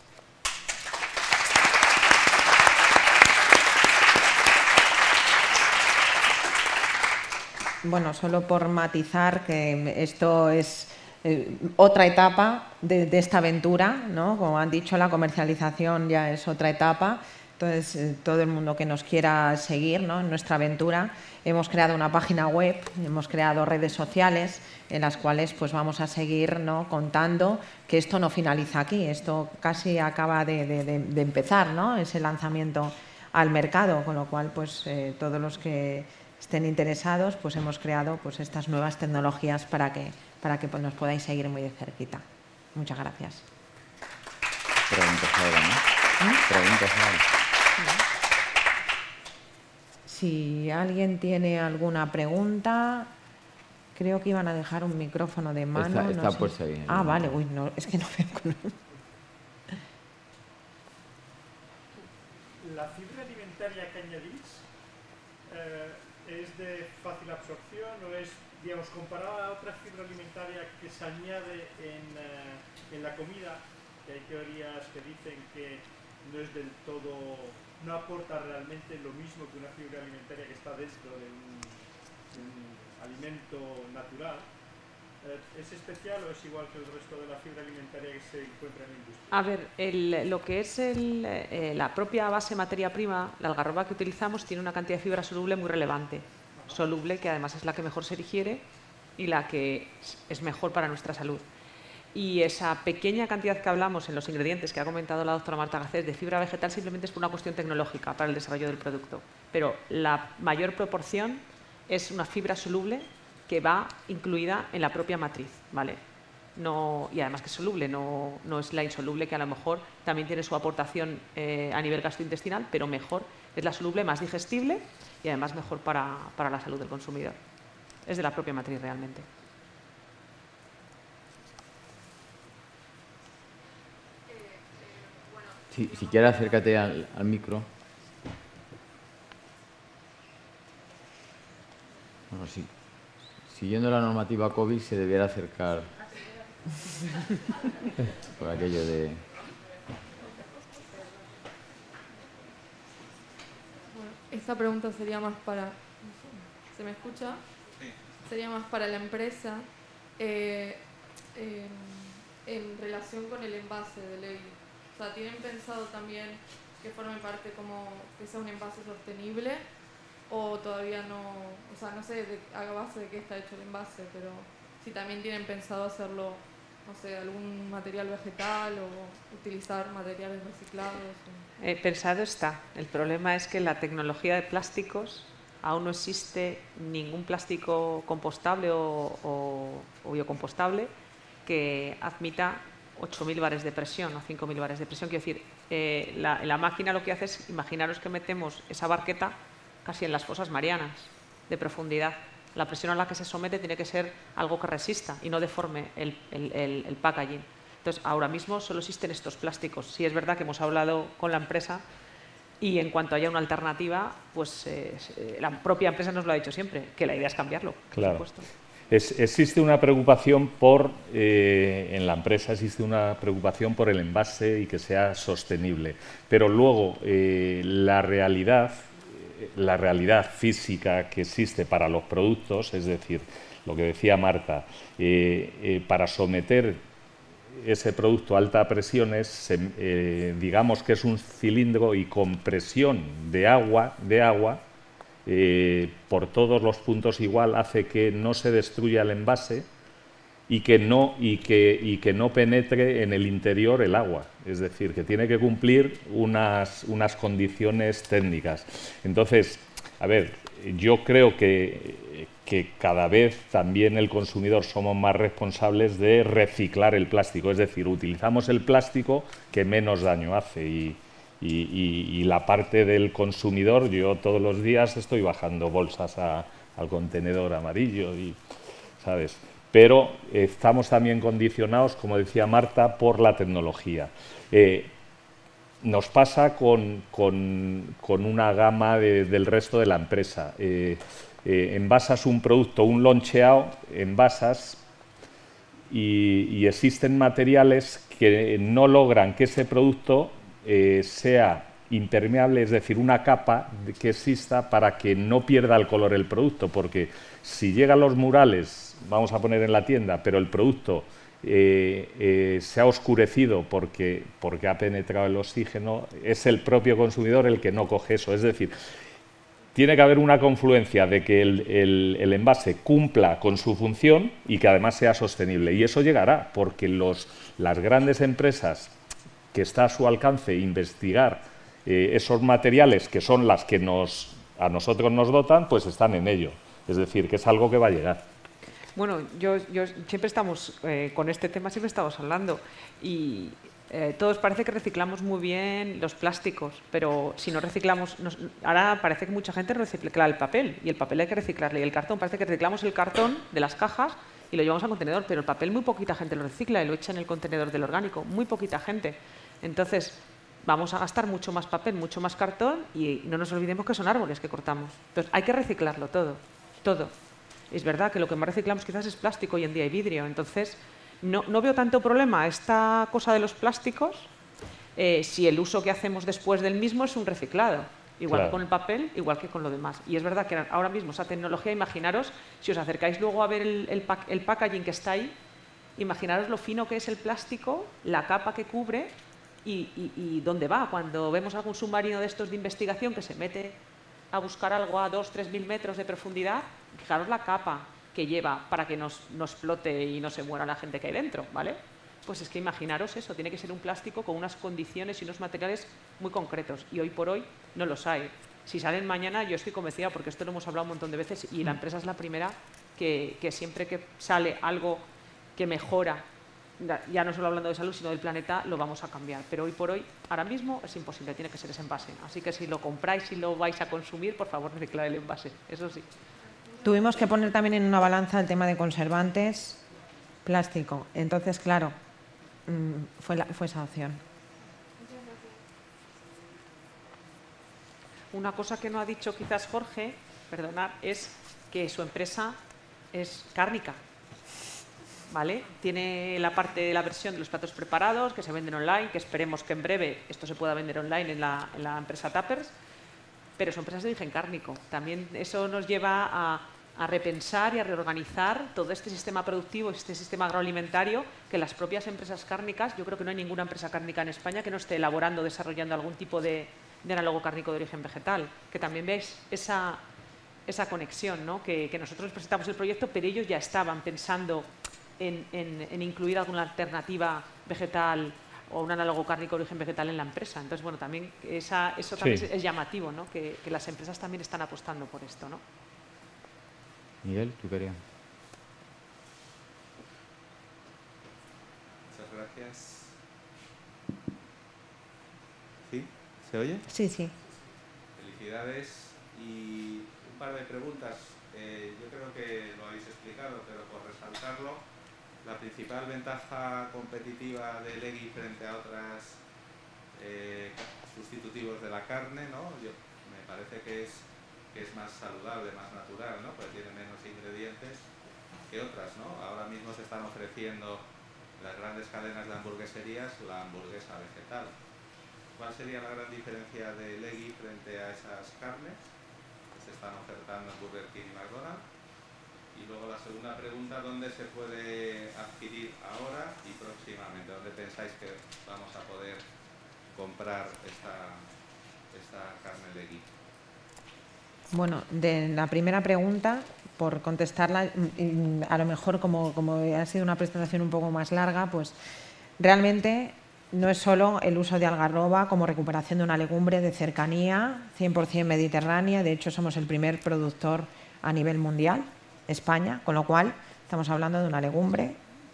B: Bueno, solo por matizar que esto es eh, otra etapa de, de esta aventura, ¿no? Como han dicho, la comercialización ya es otra etapa. Entonces, eh, todo el mundo que nos quiera seguir, ¿no?, en nuestra aventura, hemos creado una página web, hemos creado redes sociales en las cuales pues, vamos a seguir, ¿no?, contando que esto no finaliza aquí, esto casi acaba de, de, de, de empezar, ¿no?, ese lanzamiento al mercado, con lo cual pues, eh, todos los que estén interesados pues, hemos creado pues, estas nuevas tecnologías para que, para que pues, nos podáis seguir muy de cerquita. Muchas gracias.
A: Preguntas ahora, ¿no? ¿Eh? Preguntas ahora.
B: Si alguien tiene alguna pregunta, creo que iban a dejar un micrófono de mano.
A: Está, está
B: no sé.
A: puesto ahí.
B: Ah, vale, uy, no, es que no veo.
D: La fibra alimentaria que añadís eh, es de fácil absorción o es, digamos, comparada a otra fibra alimentaria que se añade en, eh, en la comida, que hay teorías que dicen que no es del todo, no aporta realmente lo mismo que una fibra alimentaria que está dentro de un, de un alimento natural. ¿Es especial o es igual que el resto de la fibra alimentaria que se encuentra en la industria?
E: A ver, el, lo que es el, eh, la propia base materia prima, la algarroba que utilizamos, tiene una cantidad de fibra soluble muy relevante. Soluble, que además es la que mejor se digiere y la que es mejor para nuestra salud. Y esa pequeña cantidad que hablamos en los ingredientes que ha comentado la doctora Marta Garcés de fibra vegetal simplemente es por una cuestión tecnológica para el desarrollo del producto. Pero la mayor proporción es una fibra soluble que va incluida en la propia matriz, ¿vale? no, y además que es soluble, no, no es la insoluble, que a lo mejor también tiene su aportación eh, a nivel gastrointestinal, pero mejor es la soluble, más digestible y además mejor para, para la salud del consumidor. Es de la propia matriz realmente.
A: Si, si quieres, acércate al, al micro. Bueno, sí. Siguiendo la normativa COVID, se debiera acercar por aquello de...
F: Bueno, esta pregunta sería más para... ¿Se me escucha? Sí. Sería más para la empresa. Eh, eh, en relación con el envase de ley. O sea, ¿tienen pensado también que forme parte como que sea un envase sostenible? O todavía no, o sea, no sé de, a base de qué está hecho el envase, pero si también tienen pensado hacerlo, no sé, algún material vegetal o utilizar materiales reciclados. O...
E: Eh, pensado está. El problema es que en la tecnología de plásticos aún no existe ningún plástico compostable o, o, o biocompostable que admita ocho mil bares de presión o cinco mil bares de presión. Quiero decir, eh, la, la máquina lo que hace es, imaginaros que metemos esa barqueta casi en las fosas marianas de profundidad. La presión a la que se somete tiene que ser algo que resista y no deforme el, el, el, el packaging. Entonces, ahora mismo solo existen estos plásticos. Sí es verdad que hemos hablado con la empresa y en cuanto haya una alternativa, pues eh, la propia empresa nos lo ha dicho siempre, que la idea es cambiarlo,
C: claro.
E: por supuesto.
C: Es, existe una preocupación por, eh, en la empresa existe una preocupación por el envase y que sea sostenible, pero luego eh, la realidad, la realidad física que existe para los productos, es decir, lo que decía Marta, eh, eh, para someter ese producto a alta presiones, se, eh, digamos que es un cilindro y con presión de agua, de agua eh, por todos los puntos igual, hace que no se destruya el envase y que no, y que, y que no penetre en el interior el agua. Es decir, que tiene que cumplir unas, unas condiciones técnicas. Entonces, a ver, yo creo que, que cada vez también el consumidor somos más responsables de reciclar el plástico. Es decir, utilizamos el plástico que menos daño hace y, y, y, y la parte del consumidor, yo todos los días estoy bajando bolsas a, al contenedor amarillo, y, ¿sabes? Pero estamos también condicionados, como decía Marta, por la tecnología. Eh, nos pasa con, con, con una gama de, del resto de la empresa. Eh, eh, envasas un producto, un loncheado, envasas y, y existen materiales que no logran que ese producto eh, sea impermeable, es decir, una capa que exista para que no pierda el color el producto, porque si llegan los murales, vamos a poner en la tienda, pero el producto eh, eh, se ha oscurecido porque, porque ha penetrado el oxígeno, es el propio consumidor el que no coge eso. Es decir, tiene que haber una confluencia de que el, el, el envase cumpla con su función y que además sea sostenible. Y eso llegará, porque los, las grandes empresas que está a su alcance investigar eh, esos materiales que son las que nos, a nosotros nos dotan, pues están en ello. Es decir, que es algo que va a llegar.
E: Bueno, yo, yo siempre estamos, eh, con este tema siempre estamos hablando y eh, todos parece que reciclamos muy bien los plásticos, pero si no reciclamos, nos, ahora parece que mucha gente recicla el papel y el papel hay que reciclarle y el cartón, parece que reciclamos el cartón de las cajas y lo llevamos al contenedor, pero el papel muy poquita gente lo recicla y lo echa en el contenedor del orgánico, muy poquita gente. Entonces, vamos a gastar mucho más papel, mucho más cartón y no nos olvidemos que son árboles que cortamos. Entonces, hay que reciclarlo todo, todo. Es verdad que lo que más reciclamos quizás es plástico hoy en día y vidrio. Entonces, no, no veo tanto problema esta cosa de los plásticos eh, si el uso que hacemos después del mismo es un reciclado. Igual claro. que con el papel, igual que con lo demás. Y es verdad que ahora mismo esa tecnología, imaginaros, si os acercáis luego a ver el, el, pack, el packaging que está ahí, imaginaros lo fino que es el plástico, la capa que cubre y, y, y dónde va. Cuando vemos algún submarino de estos de investigación que se mete a buscar algo a dos, tres mil metros de profundidad, fijaros la capa que lleva para que nos, nos explote y no se muera la gente que hay dentro, ¿vale? Pues es que imaginaros eso, tiene que ser un plástico con unas condiciones y unos materiales muy concretos y hoy por hoy no los hay. Si salen mañana yo estoy convencida, porque esto lo hemos hablado un montón de veces y la empresa es la primera que, que siempre que sale algo que mejora ya no solo hablando de salud, sino del planeta, lo vamos a cambiar. Pero hoy por hoy, ahora mismo, es imposible, tiene que ser ese envase. Así que si lo compráis y lo vais a consumir, por favor, reciclad el envase, eso sí.
B: Tuvimos que poner también en una balanza el tema de conservantes, plástico. Entonces, claro, fue, la, fue esa opción.
E: Una cosa que no ha dicho quizás Jorge, perdonad, es que su empresa es cárnica, ¿vale? Tiene la parte de la versión de los platos preparados que se venden online, que esperemos que en breve esto se pueda vender online en la, en la empresa Tuppers, pero son empresas de origen cárnico. También eso nos lleva a, a repensar y a reorganizar todo este sistema productivo, este sistema agroalimentario, que las propias empresas cárnicas, yo creo que no hay ninguna empresa cárnica en España que no esté elaborando, desarrollando algún tipo de, de análogo cárnico de origen vegetal. Que también veis esa, esa conexión, ¿no? que, que nosotros presentamos el proyecto, pero ellos ya estaban pensando en, en, en incluir alguna alternativa vegetal o un análogo cárnico de origen vegetal en la empresa. Entonces, bueno, también esa, eso también sí. es, es llamativo, ¿no? que, que las empresas también están apostando por esto, ¿no?
A: Miguel, tú querías.
G: Muchas gracias. ¿Sí? ¿Se oye?
B: Sí, sí.
G: Felicidades. Y un par de preguntas. Eh, yo creo que lo habéis explicado, pero por resaltarlo, la principal ventaja competitiva de Legui frente a otras eh, sustitutivos de la carne, ¿no? Yo, me parece que es que es más saludable, más natural, ¿no? Porque tiene menos ingredientes que otras, ¿no? Ahora mismo se están ofreciendo las grandes cadenas de hamburgueserías la hamburguesa vegetal. ¿Cuál sería la gran diferencia de Legui frente a esas carnes que se están ofertando en Burger King y McDonald's? Y luego la segunda pregunta, ¿dónde se puede adquirir ahora y próximamente? ¿Dónde pensáis que vamos a poder comprar esta, esta carne Legui?
B: Bueno, de la primera pregunta, por contestarla, a lo mejor como, como ha sido una presentación un poco más larga, pues realmente no es solo el uso de algarroba como recuperación de una legumbre de cercanía, cien por cien mediterránea. De hecho, somos el primer productor a nivel mundial, España, con lo cual estamos hablando de una legumbre.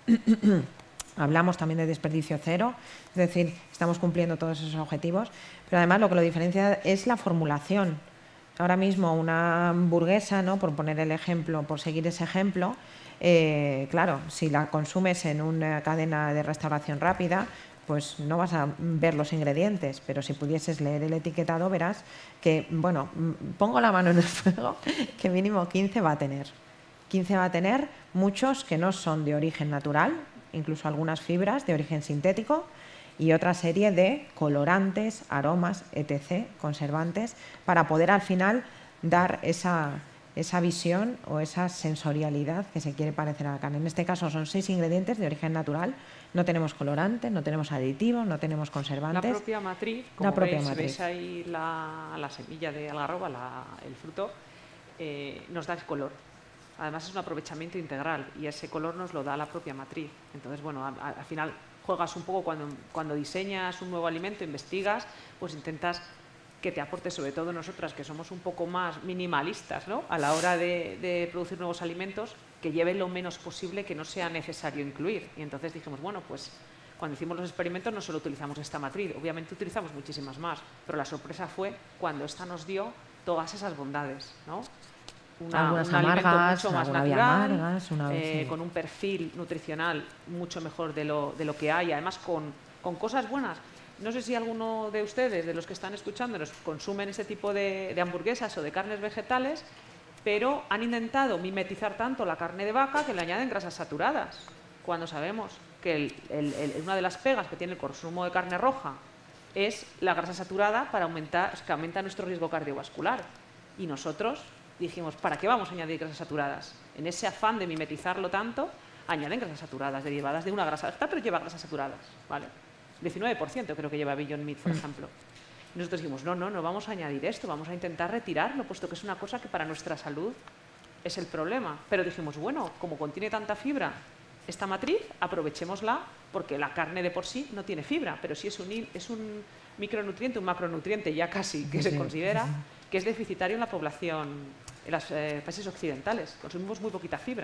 B: Hablamos también de desperdicio cero, es decir, estamos cumpliendo todos esos objetivos, pero además lo que lo diferencia es la formulación. Ahora mismo una hamburguesa, ¿no? Por poner el ejemplo, por seguir ese ejemplo, eh, claro, si la consumes en una cadena de restauración rápida, pues no vas a ver los ingredientes, pero si pudieses leer el etiquetado verás que, bueno, pongo la mano en el fuego, que mínimo quince va a tener. quince va a tener, muchos que no son de origen natural, incluso algunas fibras de origen sintético, y otra serie de colorantes, aromas, etcétera, conservantes, para poder al final dar esa, esa visión o esa sensorialidad que se quiere parecer a la carne. En este caso son seis ingredientes de origen natural, no tenemos colorantes, no tenemos aditivos, no tenemos conservantes.
E: La propia matriz, como
B: la propia
E: veis,
B: matriz.
E: veis ahí la, la semilla de algarroba, la, el fruto, eh, nos da el color. Además es un aprovechamiento integral y ese color nos lo da la propia matriz. Entonces, bueno, a, a, al final juegas un poco cuando, cuando diseñas un nuevo alimento, investigas, pues intentas que te aporte, sobre todo nosotras que somos un poco más minimalistas, ¿no? A la hora de, de producir nuevos alimentos, que lleven lo menos posible, que no sea necesario incluir. Y entonces dijimos, bueno, pues cuando hicimos los experimentos no solo utilizamos esta matriz, obviamente utilizamos muchísimas más, pero la sorpresa fue cuando esta nos dio todas esas bondades, ¿no? Una,
B: algunas
E: un
B: amargas,
E: alimento mucho más natural,
B: amargas, una vez,
E: eh,
B: sí.
E: con un perfil nutricional mucho mejor de lo, de lo que hay, además con, con cosas buenas. No sé si alguno de ustedes, de los que están escuchándonos, consumen ese tipo de, de hamburguesas o de carnes vegetales, pero han intentado mimetizar tanto la carne de vaca que le añaden grasas saturadas, cuando sabemos que el, el, el, una de las pegas que tiene el consumo de carne roja es la grasa saturada para aumentar, que aumenta nuestro riesgo cardiovascular. Y nosotros dijimos, ¿para qué vamos a añadir grasas saturadas? En ese afán de mimetizarlo tanto, añaden grasas saturadas derivadas de una grasa vegetal, pero lleva grasas saturadas, ¿vale? diecinueve por ciento creo que lleva Beyond Meat, por ejemplo. Y nosotros dijimos, no, no, no vamos a añadir esto, vamos a intentar retirarlo, puesto que es una cosa que para nuestra salud es el problema. Pero dijimos, bueno, como contiene tanta fibra esta matriz, aprovechémosla, porque la carne de por sí no tiene fibra, pero sí es un, es un micronutriente, un macronutriente ya casi, que se considera que es deficitario en la población, en los eh, países occidentales. Consumimos muy poquita fibra.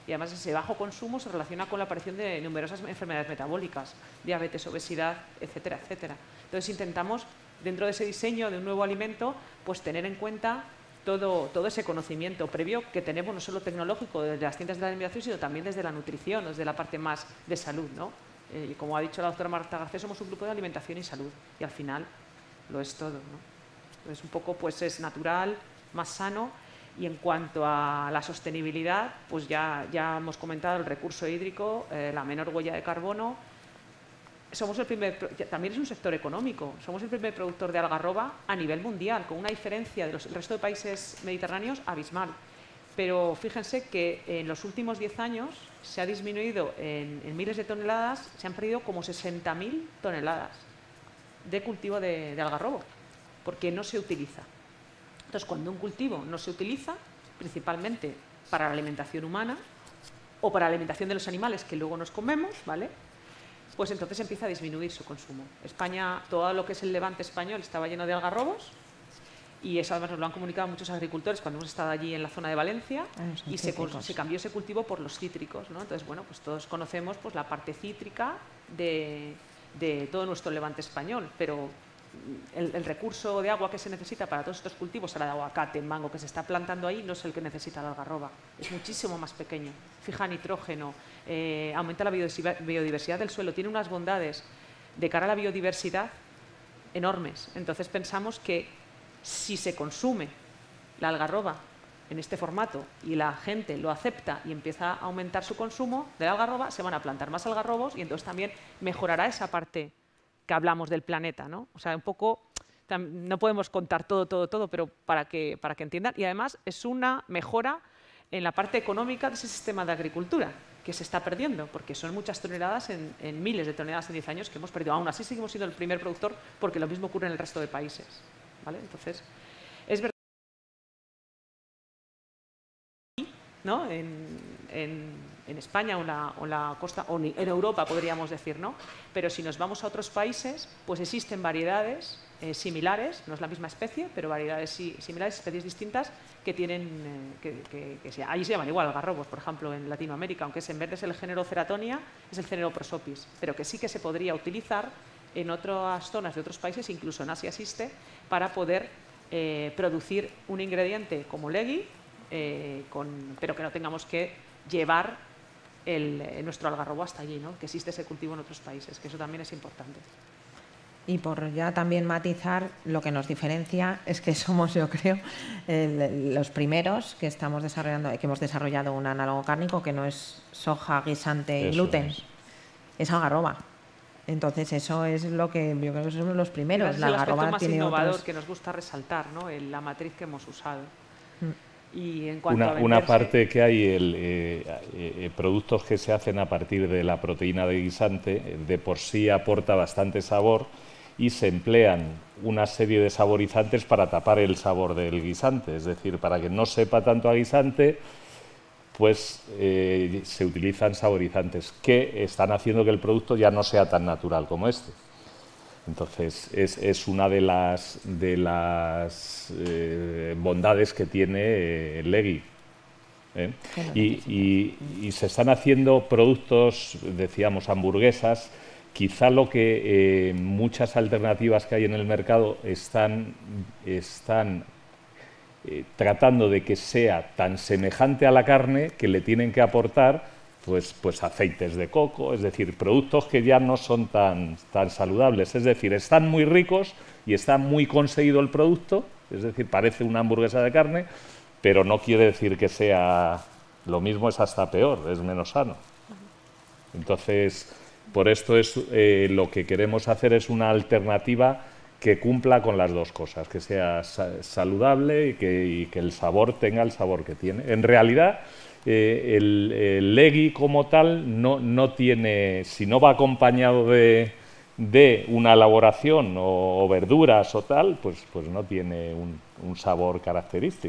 E: Y además ese bajo consumo se relaciona con la aparición de numerosas enfermedades metabólicas, diabetes, obesidad, etcétera, etcétera. Entonces intentamos, dentro de ese diseño de un nuevo alimento, pues tener en cuenta todo, todo ese conocimiento previo que tenemos, no solo tecnológico desde las ciencias de la alimentación, sino también desde la nutrición, desde la parte más de salud, ¿no? Eh, y como ha dicho la doctora Marta Garcés, somos un grupo de alimentación y salud, y al final lo es todo, ¿no? Entonces un poco pues es natural, más sano. Y en cuanto a la sostenibilidad, pues ya, ya hemos comentado el recurso hídrico, eh, la menor huella de carbono. Somos el primer, también es un sector económico, somos el primer productor de algarroba a nivel mundial, con una diferencia del resto de países mediterráneos abismal. Pero fíjense que en los últimos diez años se ha disminuido en, en miles de toneladas, se han perdido como sesenta mil toneladas de cultivo de, de algarrobo, porque no se utiliza. Entonces, cuando un cultivo no se utiliza, principalmente para la alimentación humana o para la alimentación de los animales que luego nos comemos, ¿vale?, pues entonces empieza a disminuir su consumo. España, todo lo que es el levante español estaba lleno de algarrobos, y eso además nos lo han comunicado muchos agricultores cuando hemos estado allí en la zona de Valencia, ah, y se, se cambió ese cultivo por los cítricos, ¿no? Entonces, bueno, pues todos conocemos pues, la parte cítrica de, de todo nuestro levante español, pero El, el recurso de agua que se necesita para todos estos cultivos, ahora de aguacate, mango, que se está plantando ahí, no es el que necesita la algarroba, es muchísimo más pequeño, fija nitrógeno, eh, aumenta la biodiversidad del suelo, tiene unas bondades de cara a la biodiversidad enormes. Entonces pensamos que si se consume la algarroba en este formato y la gente lo acepta y empieza a aumentar su consumo de la algarroba, se van a plantar más algarrobos y entonces también mejorará esa parte que hablamos del planeta, ¿no? O sea, un poco, no podemos contar todo, todo, todo, pero para que, para que entiendan. Y además es una mejora en la parte económica de ese sistema de agricultura que se está perdiendo, porque son muchas toneladas, en, en miles de toneladas en diez años que hemos perdido. Aún así seguimos siendo el primer productor porque lo mismo ocurre en el resto de países, ¿vale? Entonces, es verdad, ¿no? En, en, en España o en la, o en la costa, o en Europa podríamos decir, ¿no? Pero si nos vamos a otros países, pues existen variedades eh, similares, no es la misma especie, pero variedades si, similares, especies distintas que tienen, eh, que, que, que se, ahí se llaman igual algarrobos, por ejemplo, en Latinoamérica, aunque es, en vez de ser el género Ceratonia, es el género Prosopis, pero que sí que se podría utilizar en otras zonas de otros países, incluso en Asia existe, para poder eh, producir un ingrediente como legui, Eh, con, pero que no tengamos que llevar el, eh, nuestro algarrobo hasta allí, ¿no? Que existe ese cultivo en otros países, que eso también es importante.
B: Y por ya también matizar, lo que nos diferencia es que somos, yo creo, el, los primeros que estamos desarrollando, que hemos desarrollado un análogo cárnico que no es soja, guisante y gluten, es. es algarroba. Entonces eso es lo que yo creo que somos los primeros.
E: Es el
B: la
E: aspecto
B: algarroba
E: más
B: tiene
E: innovador
B: otros...
E: que nos gusta resaltar, ¿no? En la matriz que hemos usado.
B: Mm.
E: Y en cuanto
C: una,
E: a venderse...
C: una parte que hay, el, eh, eh, productos que se hacen a partir de la proteína de guisante, de por sí aporta bastante sabor y se emplean una serie de saborizantes para tapar el sabor del guisante, es decir, para que no sepa tanto a guisante, pues eh, se utilizan saborizantes que están haciendo que el producto ya no sea tan natural como este. Entonces, es, es una de las, de las eh, bondades que tiene eh, el legui. ¿eh? Y, y, y se están haciendo productos, decíamos, hamburguesas. Quizá lo que eh, muchas alternativas que hay en el mercado están, están eh, tratando de que sea tan semejante a la carne que le tienen que aportar Pues, pues aceites de coco, es decir, productos que ya no son tan, tan saludables. Es decir, están muy ricos y está muy conseguido el producto, es decir, parece una hamburguesa de carne, pero no quiere decir que sea lo mismo, es hasta peor, es menos sano. Entonces, por esto es eh, lo que queremos hacer es una alternativa que cumpla con las dos cosas, que sea sa saludable y que, y que el sabor tenga el sabor que tiene. En realidad, Eh, el, el legui como tal no, no tiene, si no va acompañado de, de una elaboración o, o verduras o tal, pues, pues no tiene un, un sabor característico.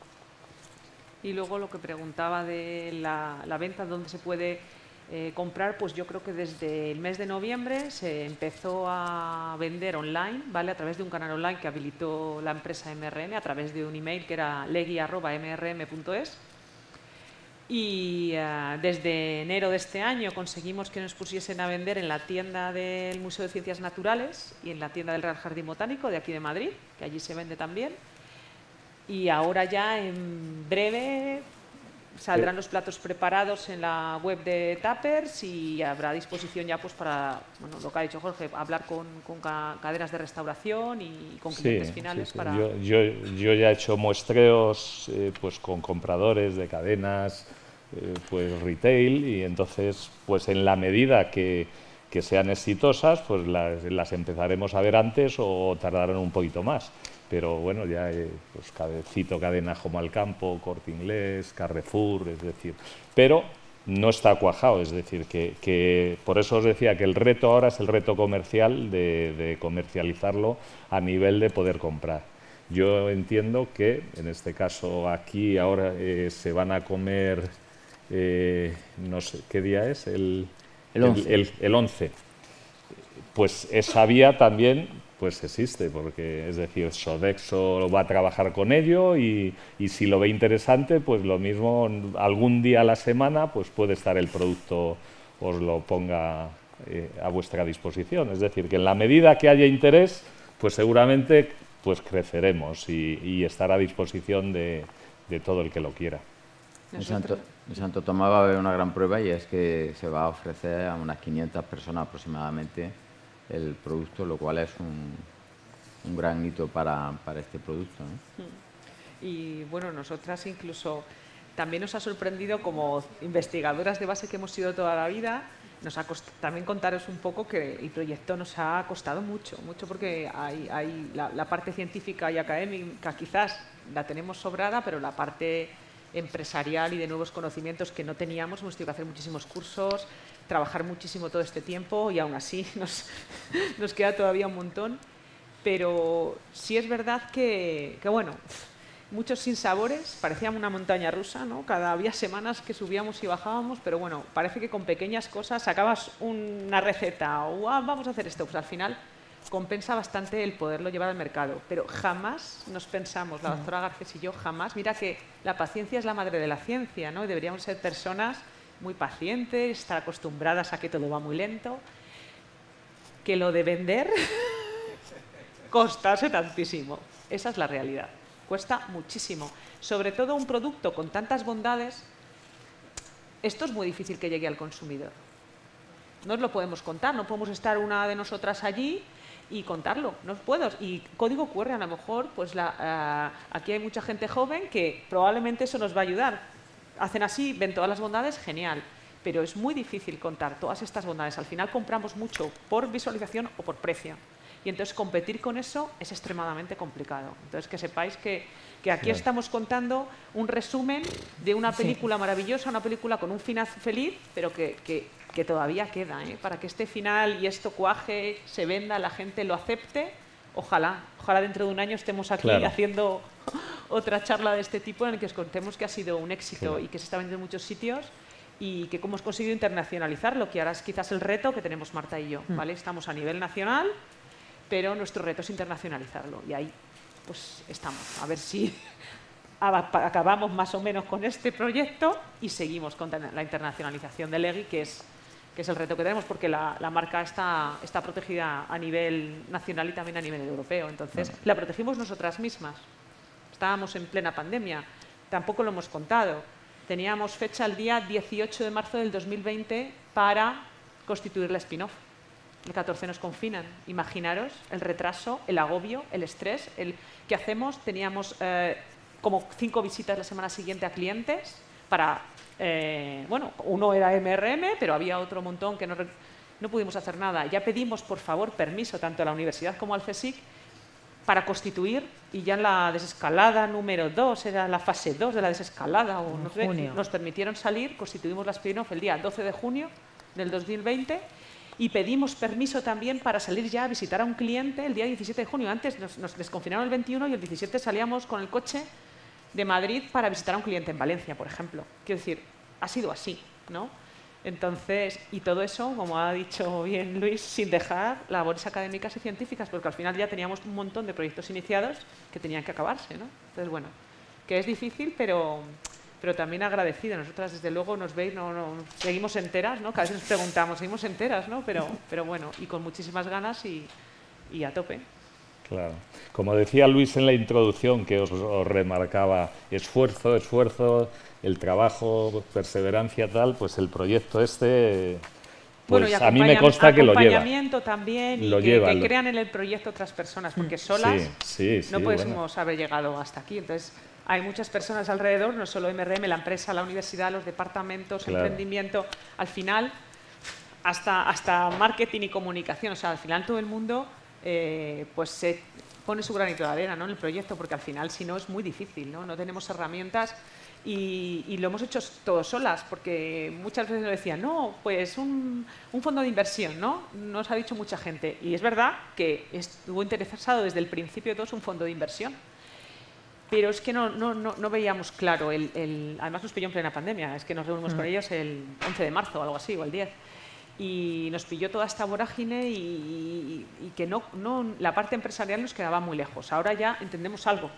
E: Y luego lo que preguntaba de la, la venta, dónde se puede eh, comprar, pues yo creo que desde el mes de noviembre se empezó a vender online, ¿vale? A través de un canal online que habilitó la empresa M R M, a través de un email que era legui arroba m r m punto es. Y uh, desde enero de este año conseguimos que nos pusiesen a vender en la tienda del Museo de Ciencias Naturales y en la tienda del Real Jardín Botánico de aquí de Madrid, que allí se vende también. Y ahora ya en breve saldrán los platos preparados en la web de Tuppers y habrá disposición ya pues para, bueno, lo que ha dicho Jorge, hablar con, con ca cadenas de restauración y con clientes
C: sí,
E: finales.
C: Sí, sí.
E: Para...
C: Yo, yo, yo ya he hecho muestreos eh, pues con compradores de cadenas, eh, pues retail, y entonces pues en la medida que, que sean exitosas pues las, las empezaremos a ver antes o tardarán un poquito más. Pero bueno, ya eh, pues, cito cadenas como Alcampo, Corte Inglés, Carrefour, es decir, pero no está cuajado, es decir, que, que por eso os decía que el reto ahora es el reto comercial de, de comercializarlo a nivel de poder comprar. Yo entiendo que, en este caso aquí ahora eh, se van a comer, eh, no sé, ¿qué día es? El,
A: el once.
C: El, el, el once. Pues esa vía también pues existe, porque es decir, Sodexo va a trabajar con ello y, y si lo ve interesante, pues lo mismo algún día a la semana pues puede estar el producto, os lo ponga eh, a vuestra disposición. Es decir, que en la medida que haya interés, pues seguramente pues creceremos y, y estará a disposición de, de todo el que lo quiera.
A: En Santo, en Santo Tomás va a haber una gran prueba y es que se va a ofrecer a unas quinientas personas aproximadamente el producto, lo cual es un, un gran hito para, para este producto, ¿no?
E: Y bueno, nosotras incluso también nos ha sorprendido como investigadoras de base que hemos sido toda la vida, nos ha costado, también contaros un poco que el proyecto nos ha costado mucho, mucho porque hay, hay la, la parte científica y académica quizás la tenemos sobrada, pero la parte empresarial y de nuevos conocimientos que no teníamos, hemos tenido que hacer muchísimos cursos, trabajar muchísimo todo este tiempo y aún así nos, nos queda todavía un montón. Pero sí es verdad que, que, bueno, muchos sinsabores, parecía una montaña rusa, ¿no? Cada había semanas que subíamos y bajábamos, pero bueno, parece que con pequeñas cosas sacabas una receta o ah, vamos a hacer esto, pues al final compensa bastante el poderlo llevar al mercado. Pero jamás nos pensamos, la doctora Garcés y yo, jamás, mira que la paciencia es la madre de la ciencia, ¿no? Y deberíamos ser personas muy pacientes, estar acostumbradas a que todo va muy lento, que lo de vender costase tantísimo. Esa es la realidad. Cuesta muchísimo. Sobre todo un producto con tantas bondades, esto es muy difícil que llegue al consumidor. No os lo podemos contar, no podemos estar una de nosotras allí y contarlo, no puedo. Y código cu erre, a lo mejor, pues la, uh, aquí hay mucha gente joven que probablemente eso nos va a ayudar. Hacen así, ven todas las bondades, genial. Pero es muy difícil contar todas estas bondades. Al final compramos mucho por visualización o por precio. Y entonces competir con eso es extremadamente complicado. Entonces que sepáis que, que aquí claro. Estamos contando un resumen de una película sí. maravillosa, una película con un final feliz, pero que, que, que todavía queda, ¿eh? Para que este final y esto cuaje, se venda, la gente lo acepte. Ojalá, ojalá dentro de un año estemos aquí claro. haciendo otra charla de este tipo en la que os contemos que ha sido un éxito claro. Y que se está vendiendo en muchos sitios y que cómo hemos conseguido internacionalizarlo, que ahora es quizás el reto que tenemos Marta y yo, ¿vale? Estamos a nivel nacional, pero nuestro reto es internacionalizarlo y ahí pues estamos, a ver si acabamos más o menos con este proyecto y seguimos con la internacionalización de Legui, que es que es el reto que tenemos, porque la, la marca está, está protegida a nivel nacional y también a nivel europeo. Entonces, la protegimos nosotras mismas. Estábamos en plena pandemia, tampoco lo hemos contado. Teníamos fecha el día dieciocho de marzo del dos mil veinte para constituir la spin-off. El catorce nos confinan. Imaginaros el retraso, el agobio, el estrés. El, ¿qué hacemos? Teníamos eh, como cinco visitas la semana siguiente a clientes para... Eh, bueno, uno era eme erre eme, pero había otro montón que no, no pudimos hacer nada. Ya pedimos, por favor, permiso tanto a la universidad como al CSIC para constituir, y ya en la desescalada número dos, era la fase dos de la desescalada, o no sé, nos permitieron salir, constituimos la spin-off el día doce de junio del dos mil veinte y pedimos permiso también para salir ya a visitar a un cliente el día diecisiete de junio. Antes nos, nos desconfinaron el veintiuno y el diecisiete salíamos con el coche de Madrid para visitar a un cliente en Valencia, por ejemplo. Quiero decir, ha sido así, ¿no? Entonces, y todo eso, como ha dicho bien Luis, sin dejar labores académicas y científicas, porque al final ya teníamos un montón de proyectos iniciados que tenían que acabarse, ¿no? Entonces, bueno, que es difícil, pero, pero también agradecida. Nosotras, desde luego, nos veis, no, no, seguimos enteras, ¿no? Cada vez nos preguntamos, seguimos enteras, ¿no? Pero, pero bueno, y con muchísimas ganas y, y a tope.
C: Claro. Como decía Luis en la introducción, que os, os remarcaba esfuerzo, esfuerzo, el trabajo, perseverancia, tal, pues el proyecto este, pues
E: bueno, y
C: a mí me consta que lo lleva.
E: Acompañamiento también y
C: lo
E: que,
C: lleva,
E: que
C: lo...
E: crean en el proyecto otras personas, porque solas
C: sí, sí, sí,
E: no podemos
C: bueno.
E: haber llegado hasta aquí. Entonces, hay muchas personas alrededor, no solo M R M, la empresa, la universidad, los departamentos,
C: claro.
E: emprendimiento, al final, hasta, hasta marketing y comunicación. O sea, al final todo el mundo eh, pues se pone su granito de arena, ¿no?, en el proyecto, porque al final, si no, es muy difícil, ¿no? No tenemos herramientas y, y lo hemos hecho todos solas, porque muchas veces nos decían, no, pues un, un fondo de inversión, ¿no? Nos ha dicho mucha gente. Y es verdad que estuvo interesado desde el principio de todos un fondo de inversión. Pero es que no, no, no, no veíamos claro, el, el, además nos pilló en plena pandemia, es que nos reunimos mm. con ellos el once de marzo o algo así, o el diez, y nos pilló toda esta vorágine y, y, y que no, no, la parte empresarial nos quedaba muy lejos. Ahora ya entendemos algo,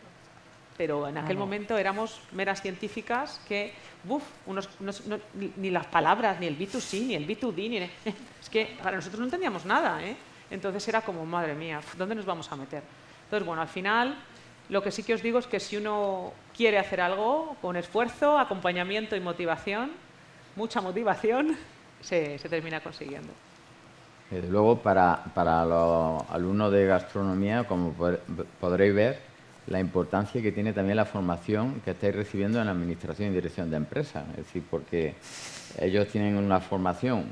E: pero en aquel ah, no. momento éramos meras científicas que, uff, unos, unos, no, ni, ni las palabras, ni el B dos C, ni el B dos D, ni, es que para nosotros no entendíamos nada, ¿eh? Entonces era como, madre mía, ¿dónde nos vamos a meter? Entonces, bueno, al final... Lo que sí que os digo es que si uno quiere hacer algo con esfuerzo, acompañamiento y motivación, mucha motivación, se, se termina consiguiendo.
A: Desde luego, para, para los alumnos de gastronomía, como podréis ver, la importancia que tiene también la formación que estáis recibiendo en administración y dirección de empresas. Es decir, porque ellos tienen una formación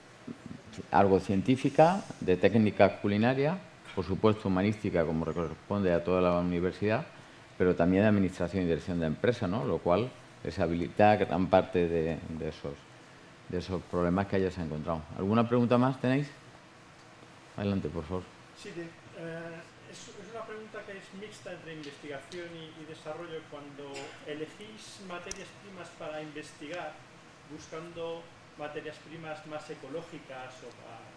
A: algo científica, de técnicas culinarias, por supuesto humanística, como corresponde a toda la universidad, pero también de administración y dirección de empresas, ¿no? Lo cual les habilita gran parte de, de, esos, de esos problemas que hayas encontrado. ¿Alguna pregunta más tenéis? Adelante, por favor.
D: Sí, de, eh, es, es una pregunta que es mixta entre investigación y, y desarrollo. Cuando elegís materias primas para investigar, buscando materias primas más ecológicas o más...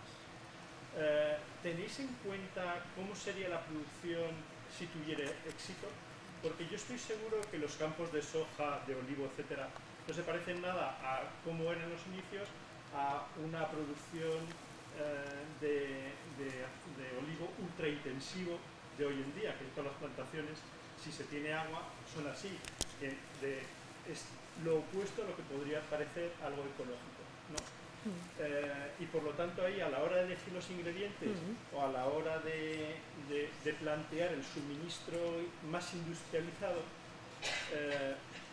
D: Eh, ¿tenéis en cuenta cómo sería la producción si tuviera éxito? Porque yo estoy seguro que los campos de soja, de olivo, etcétera, no se parecen nada a cómo eran los inicios a una producción eh, de, de, de olivo ultra intensivo de hoy en día, que todas las plantaciones, si se tiene agua, son así. Que de, es lo opuesto a lo que podría parecer algo ecológico, ¿no? Eh, y por lo tanto ahí a la hora de elegir los ingredientes uh-huh. o a la hora de, de, de plantear el suministro más industrializado, eh,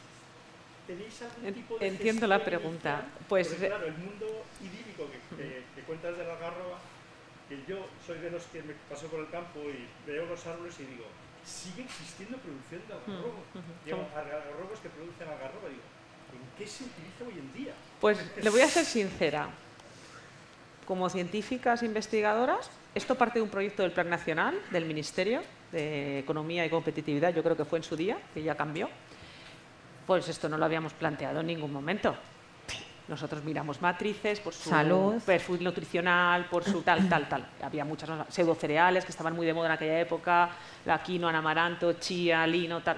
D: ¿tenéis algún tipo de
E: Entiendo la pregunta. Pues
D: porque, claro, el mundo idílico que, que, que cuentas de la algarroba, que yo soy de los que me paso por el campo y veo los árboles y digo, sigue existiendo producción de algarrobo. Uh-huh. Digo, algarrobos que producen algarroba, digo, ¿en qué se utiliza hoy en día?
E: Pues le voy a ser sincera. Como científicas investigadoras, esto parte de un proyecto del Plan Nacional del Ministerio de Economía y Competitividad, yo creo que fue en su día, que ya cambió. Pues esto no lo habíamos planteado en ningún momento. Nosotros miramos matrices por su
B: salud,
E: perfil nutricional, por su tal, tal, tal. Había muchas pseudocereales que estaban muy de moda en aquella época, la quinoa, amaranto, chía, lino, tal.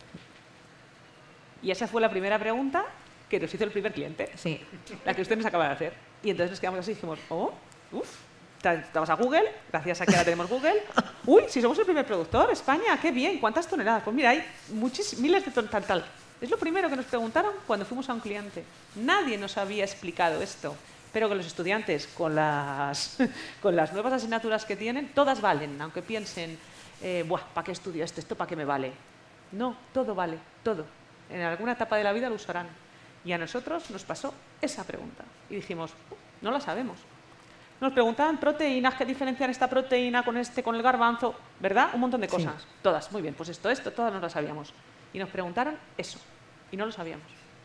E: Y esa fue la primera pregunta que nos hizo el primer cliente,
B: sí.
E: La que usted nos acaba de hacer. Y entonces nos quedamos así y dijimos, oh, uff, te vas a Google, gracias a que ahora tenemos Google. Uy, si somos el primer productor, España, qué bien, ¿cuántas toneladas? Pues mira, hay muchísimas, miles de toneladas, tal, tal. Es lo primero que nos preguntaron cuando fuimos a un cliente. Nadie nos había explicado esto, pero que los estudiantes, con las, con las nuevas asignaturas que tienen, todas valen, aunque piensen, eh, buah, ¿para qué estudio esto? ¿Esto para qué me vale? No, todo vale, todo. En alguna etapa de la vida lo usarán. Y a nosotros nos pasó esa pregunta. Y dijimos, no la sabemos. Nos preguntaban proteínas, ¿qué diferencian esta proteína con este, con el garbanzo? ¿Verdad? Un montón de cosas. Sí. Todas, muy bien, pues esto, esto, todas no las sabíamos. Y nos preguntaron eso. Y no lo sabíamos.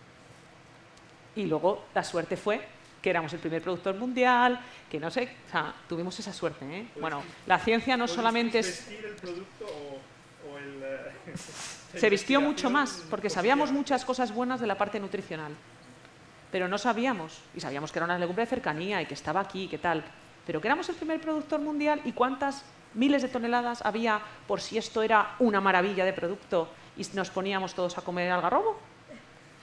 E: Y luego la suerte fue que éramos el primer productor mundial, que no sé, o sea, tuvimos esa suerte, ¿eh? Bueno, la ciencia no solamente es...
D: vestir el producto o, o el... Eh,
E: se vistió mucho más, porque sabíamos muchas cosas buenas de la parte nutricional. Pero no sabíamos, y sabíamos que era una legumbre de cercanía y que estaba aquí y qué tal, pero que éramos el primer productor mundial y cuántas miles de toneladas había por si esto era una maravilla de producto y nos poníamos todos a comer algarrobo.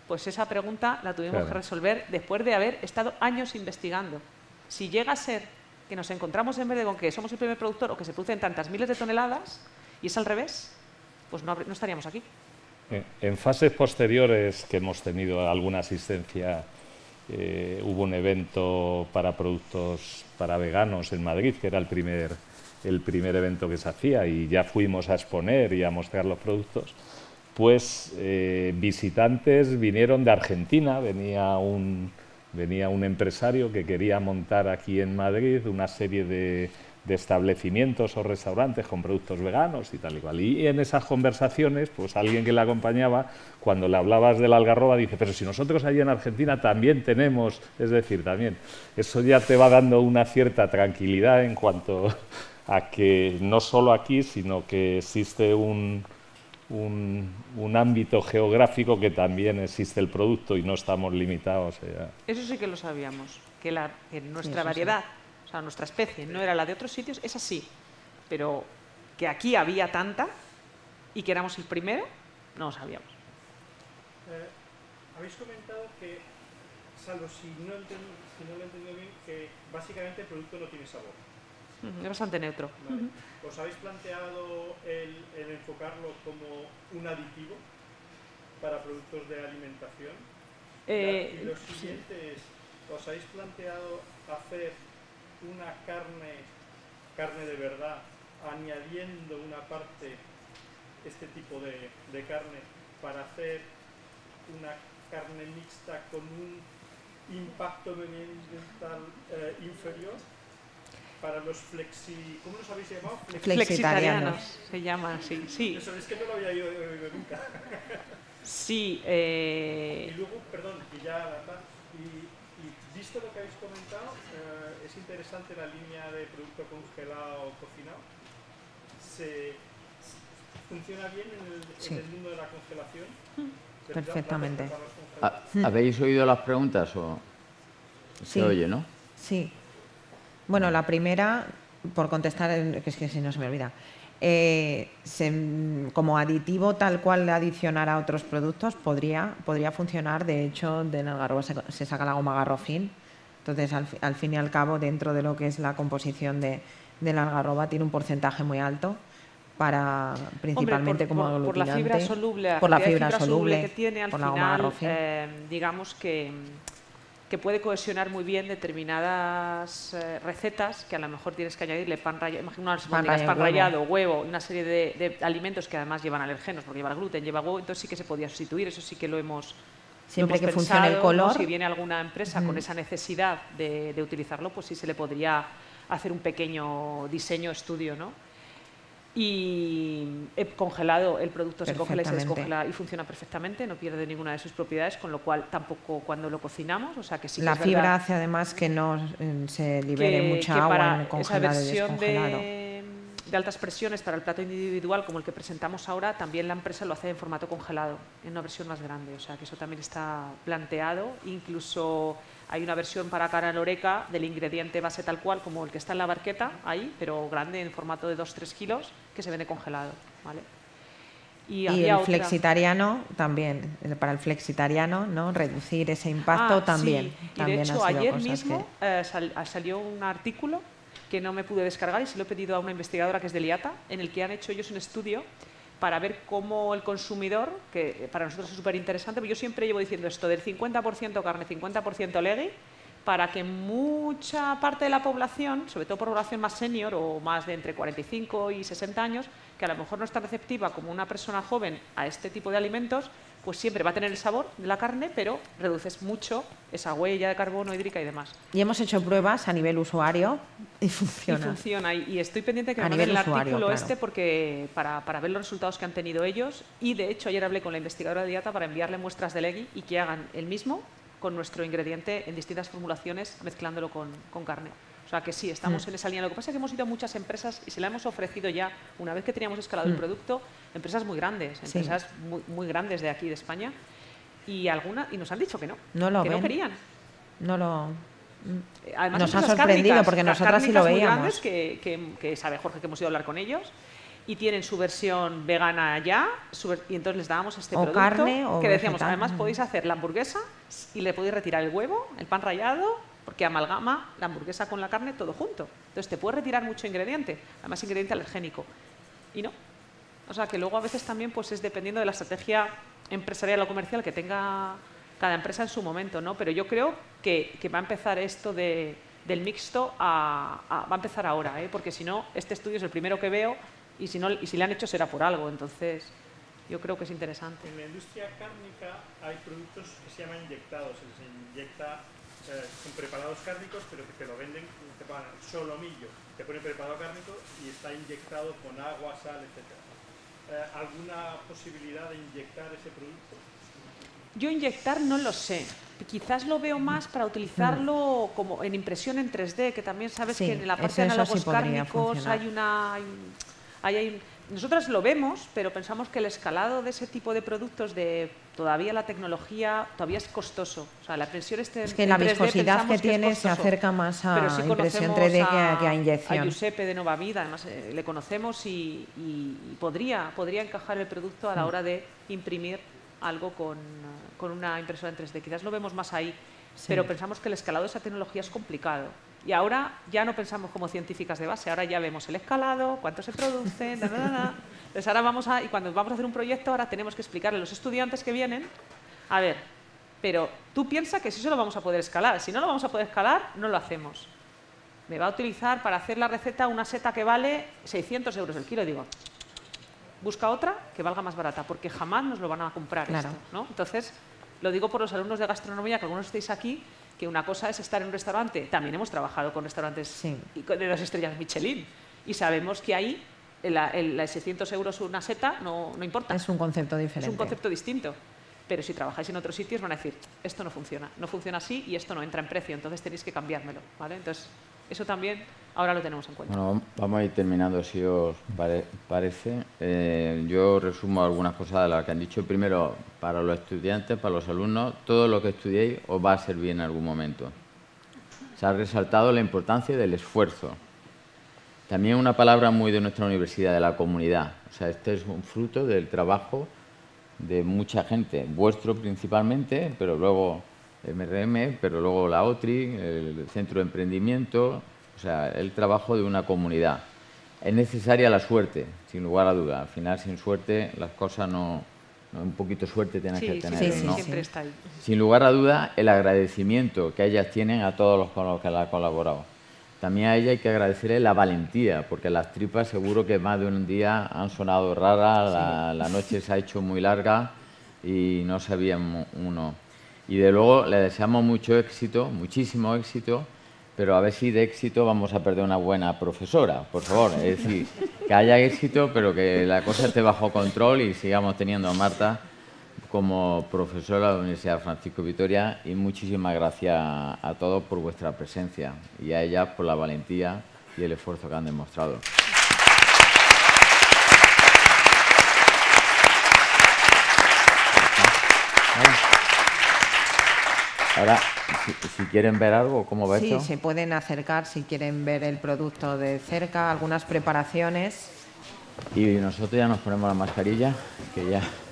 E: pues esa pregunta la tuvimos
C: Claro.
E: que resolver después de haber estado años investigando. Si llega a ser que nos encontramos en vez de con que somos el primer productor o que se producen tantas miles de toneladas y es al revés, pues no, no estaríamos aquí.
C: En fases posteriores que hemos tenido alguna asistencia, eh, hubo un evento para productos para veganos en Madrid, que era el primer, el primer evento que se hacía, y ya fuimos a exponer y a mostrar los productos. Pues eh, visitantes vinieron de Argentina, venía un, venía un empresario que quería montar aquí en Madrid una serie de, de establecimientos o restaurantes con productos veganos y tal y cual. Y en esas conversaciones, pues alguien que le acompañaba, cuando le hablabas de la algarroba, dice, pero si nosotros allí en Argentina también tenemos, es decir, también. Eso ya te va dando una cierta tranquilidad en cuanto a que no solo aquí, sino que existe un... Un, un ámbito geográfico que también existe el producto y no estamos limitados. Eh,
E: Eso sí que lo sabíamos, que, la, que nuestra
B: eso
E: variedad, o sea, nuestra especie, no era la de otros sitios, es así. Pero que aquí había tanta y que éramos el primero, no lo sabíamos.
D: Eh, habéis comentado que, salvo si no, enten- si no lo he entendido bien, que básicamente el producto no tiene sabor.
E: Ujú, es bastante neutro.
D: ¿Vale? ¿Os habéis planteado el, el enfocarlo como un aditivo para productos de alimentación?
E: Eh,
D: y lo siguiente es, ¿os habéis planteado hacer una carne, carne de verdad, añadiendo una parte, este tipo de, de carne, para hacer una carne mixta con un impacto medioambiental eh, inferior? Para los flexi... ¿Cómo los habéis llamado? Flexi-
B: Flexitarianos.
E: se llama así, sí.
D: Eso es que no lo había oído, oído nunca.
E: Sí,
D: Y
E: eh,
D: luego, perdón, y ya la paz, y, y visto lo que habéis comentado, eh, es interesante la línea de producto congelado o cocinado. Se, ¿Funciona bien en el,
B: Sí.
D: en el mundo de la congelación? ¿Se
B: Perfectamente.
D: da- da para los congelados?
A: ¿Ha- ¿Habéis oído las preguntas o se
B: Sí.
A: oye, no?
B: Sí. Bueno, la primera, por contestar, eh, que es que si no se me olvida, eh, se- como aditivo tal cual adicionar a otros productos podría, podría funcionar. De hecho, del algarrobo se, se saca la goma garrofín. Entonces, al, fi- al fin y al cabo, dentro de lo que es la composición de, de la algarroba, tiene un porcentaje muy alto para principalmente
E: hombre, por,
B: como
E: por- por la fibra
B: aglutinante,
E: soluble, la
B: por la
E: cantidad de
B: fibra soluble,
E: que tiene, al
B: por la goma
E: final,
B: garrofín.
E: eh, digamos que, que puede cohesionar muy bien determinadas eh, recetas que a lo mejor tienes que añadirle pan rallado, imagina unas
B: Pan
E: albóndigas,
B: rallado,
E: pan
B: huevo.
E: rallado, huevo y una serie de, de alimentos que además llevan alergenos, porque lleva gluten, lleva huevo, entonces sí que se podía sustituir, eso sí que lo hemos
B: Siempre
E: lo hemos
B: que funcione el
E: pensado, ¿no?
B: color.
E: Si viene alguna empresa
B: Ujú.
E: con esa necesidad de, de utilizarlo, pues sí se le podría hacer un pequeño diseño, estudio, ¿no? Y he congelado, el producto se congela y se
B: Perfectamente.
E: descongela y funciona perfectamente, no pierde ninguna de sus propiedades, con lo cual tampoco cuando lo cocinamos, o sea que sí que
B: La
E: es
B: fibra
E: verdad
B: hace además que no eh, se libere
E: que,
B: mucha
E: que
B: agua
E: para
B: en el
E: esa
B: congelado y
E: versión
B: descongelado.
E: de, de altas presiones para el plato individual como el que presentamos ahora, también la empresa lo hace en formato congelado, en una versión más grande, o sea que eso también está planteado. Incluso hay una versión para cara oreca del ingrediente base tal cual como el que está en la barqueta ahí, pero grande en formato de dos tres kilos, que se vende congelado, ¿vale? Y,
B: Y
E: había
B: el
E: otra-
B: flexitariano también, el- para el flexitariano, ¿no? Reducir ese impacto
E: Ah,
B: también.
E: sí. Y
B: también
E: de
B: han
E: hecho,
B: sido
E: ayer
B: cosas
E: mismo
B: que-
E: eh, sal- salió un artículo que no me pude descargar y se lo he pedido a una investigadora que es del I A T A, en el que han hecho ellos un estudio para ver cómo el consumidor, que para nosotros es súper interesante, pero yo siempre llevo diciendo esto del cincuenta por ciento carne, cincuenta por ciento legui, para que mucha parte de la población, sobre todo población más senior o más de entre cuarenta y cinco y sesenta años, que a lo mejor no está receptiva como una persona joven a este tipo de alimentos, pues siempre va a tener el sabor de la carne, pero reduces mucho esa huella de carbono hídrica y demás.
B: Y hemos hecho pruebas a nivel usuario y funciona.
E: Y funciona. Y, y estoy pendiente que
B: A
E: me manden
B: nivel
E: el
B: usuario,
E: artículo
B: claro.
E: este porque para, para ver los resultados que han tenido ellos. Y de hecho ayer hablé con la investigadora de I A T A para enviarle muestras de legui y que hagan el mismo con nuestro ingrediente en distintas formulaciones, mezclándolo con, con carne. O sea que sí, estamos
B: Mm.
E: en esa línea. Lo que pasa es que hemos ido a muchas empresas y se la hemos ofrecido ya, una vez que teníamos escalado el
B: Mm.
E: producto, empresas muy grandes,
B: Sí.
E: empresas muy, muy grandes de aquí de España, y algunas y nos han dicho que no,
B: No lo
E: que no
B: ven.
E: querían.
B: No lo...
E: Además,
B: Nos ha
E: empresas
B: sorprendido
E: cárnicas,
B: porque
E: ca-
B: nosotras sí lo
E: cárnicas muy
B: veíamos.
E: grandes que, que, que sabe Jorge que hemos ido a hablar con ellos y tienen su versión vegana ya, su, y entonces les dábamos este
B: o
E: producto
B: carne, o
E: que decíamos,
B: vegetal.
E: además podéis hacer la hamburguesa y le podéis retirar el huevo, el pan rallado, porque amalgama la hamburguesa con la carne todo junto. Entonces te puedes retirar mucho ingrediente, además ingrediente alergénico. Y no. O sea que luego a veces también pues es dependiendo de la estrategia empresarial o comercial que tenga cada empresa en su momento, ¿no? Pero yo creo que, que va a empezar esto de, del mixto a, a, va a empezar ahora, ¿eh? Porque si no, este estudio es el primero que veo y si, no, y si le han hecho será por algo. Entonces, yo creo que es interesante.
D: En la industria cárnica hay productos que se llaman inyectados. Se les inyecta eh, con preparados cárnicos, pero que te lo venden, te pagan solomillo, te ponen preparado cárnico y está inyectado con agua, sal, etcétera. Eh, ¿Alguna posibilidad de inyectar ese producto?
E: Yo inyectar no lo sé. Quizás lo veo más para utilizarlo como en impresión en tres D, que también sabes
B: Sí,
E: que en la parte
B: eso-
E: de
B: eso
E: análogos
B: sí podría
E: cárnicos
B: funcionar.
E: hay una... Hay, un- hay- hay- nosotras lo vemos, pero pensamos que el escalado de ese tipo de productos, de todavía la tecnología, todavía es costoso. O sea, la impresión este
B: Es que
E: en
B: la
E: tres D
B: viscosidad
E: pensamos
B: que tiene
E: es
B: se
E: costoso.
B: acerca más a
E: Pero sí
B: impresión
E: conocemos
B: tres D que a, que a inyección.
E: A Giuseppe de Nova Vida, además eh, le conocemos y, y- y podría, podría encajar el producto a la hora de imprimir algo con, con una impresora en tres D. Quizás lo vemos más ahí,
B: Sí.
E: pero pensamos que el escalado de esa tecnología es complicado. Y ahora ya no pensamos como científicas de base, ahora ya vemos el escalado, cuánto se produce, na, na, na, na. Entonces ahora vamos a, y cuando vamos a hacer un proyecto, ahora tenemos que explicarle a los estudiantes que vienen, a ver, pero tú piensas que sí se lo vamos a poder escalar, si no lo vamos a poder escalar, no lo hacemos. Me va a utilizar para hacer la receta una seta que vale seiscientos euros el kilo, digo, busca otra que valga más barata, porque jamás nos lo van a comprar
B: Claro.
E: esto, ¿no? Entonces, lo digo por los alumnos de gastronomía, que algunos estéis aquí, que una cosa es estar en un restaurante, también hemos trabajado con restaurantes
B: Sí.
E: y con- de dos estrellas Michelin, y sabemos que ahí el, el, el seiscientos euros una seta no, no importa,
B: Es un concepto
E: es
B: diferente.
E: un concepto distinto. Pero si trabajáis en otros sitios van a decir, esto no funciona, no funciona así y esto no entra en precio, entonces tenéis que cambiármelo, ¿vale? Entonces, eso también ahora lo tenemos en cuenta.
A: Bueno, vamos a ir terminando si os pare- parece. Eh, yo resumo algunas cosas de las que han dicho. Primero, para los estudiantes, para los alumnos, todo lo que estudiéis os va a servir en algún momento. Se ha resaltado la importancia del esfuerzo. También una palabra muy de nuestra universidad, de la comunidad. O sea, este es un fruto del trabajo de mucha gente, vuestro principalmente, pero luego M R M, pero luego la O T R I, el Centro de Emprendimiento, o sea, el trabajo de una comunidad. Es necesaria la suerte, sin lugar a duda. Al final, sin suerte, las cosas no... no un poquito de suerte tienes
E: Sí,
A: que
E: sí,
A: tener,
E: sí,
B: sí,
A: ¿no?
E: siempre está ahí.
A: Sin lugar a duda, el agradecimiento que ellas tienen a todos los con los que la han colaborado. También a ella hay que agradecerle la valentía, porque las tripas seguro que más de un día han sonado raras, la, la noche se ha hecho muy larga y no sabían uno. Y de luego le deseamos mucho éxito, muchísimo éxito, pero a ver si de éxito vamos a perder una buena profesora, por favor. Es decir, que haya éxito, pero que la cosa esté bajo control y sigamos teniendo a Marta como profesora de la Universidad Francisco Vitoria, y muchísimas gracias a todos por vuestra presencia y a ellas por la valentía y el esfuerzo que han demostrado. Ahora, si, si quieren ver algo, ¿cómo va
B: Sí,
A: esto?
B: se pueden acercar si quieren ver el producto de cerca, algunas preparaciones.
A: Y nosotros ya nos ponemos la mascarilla, que ya...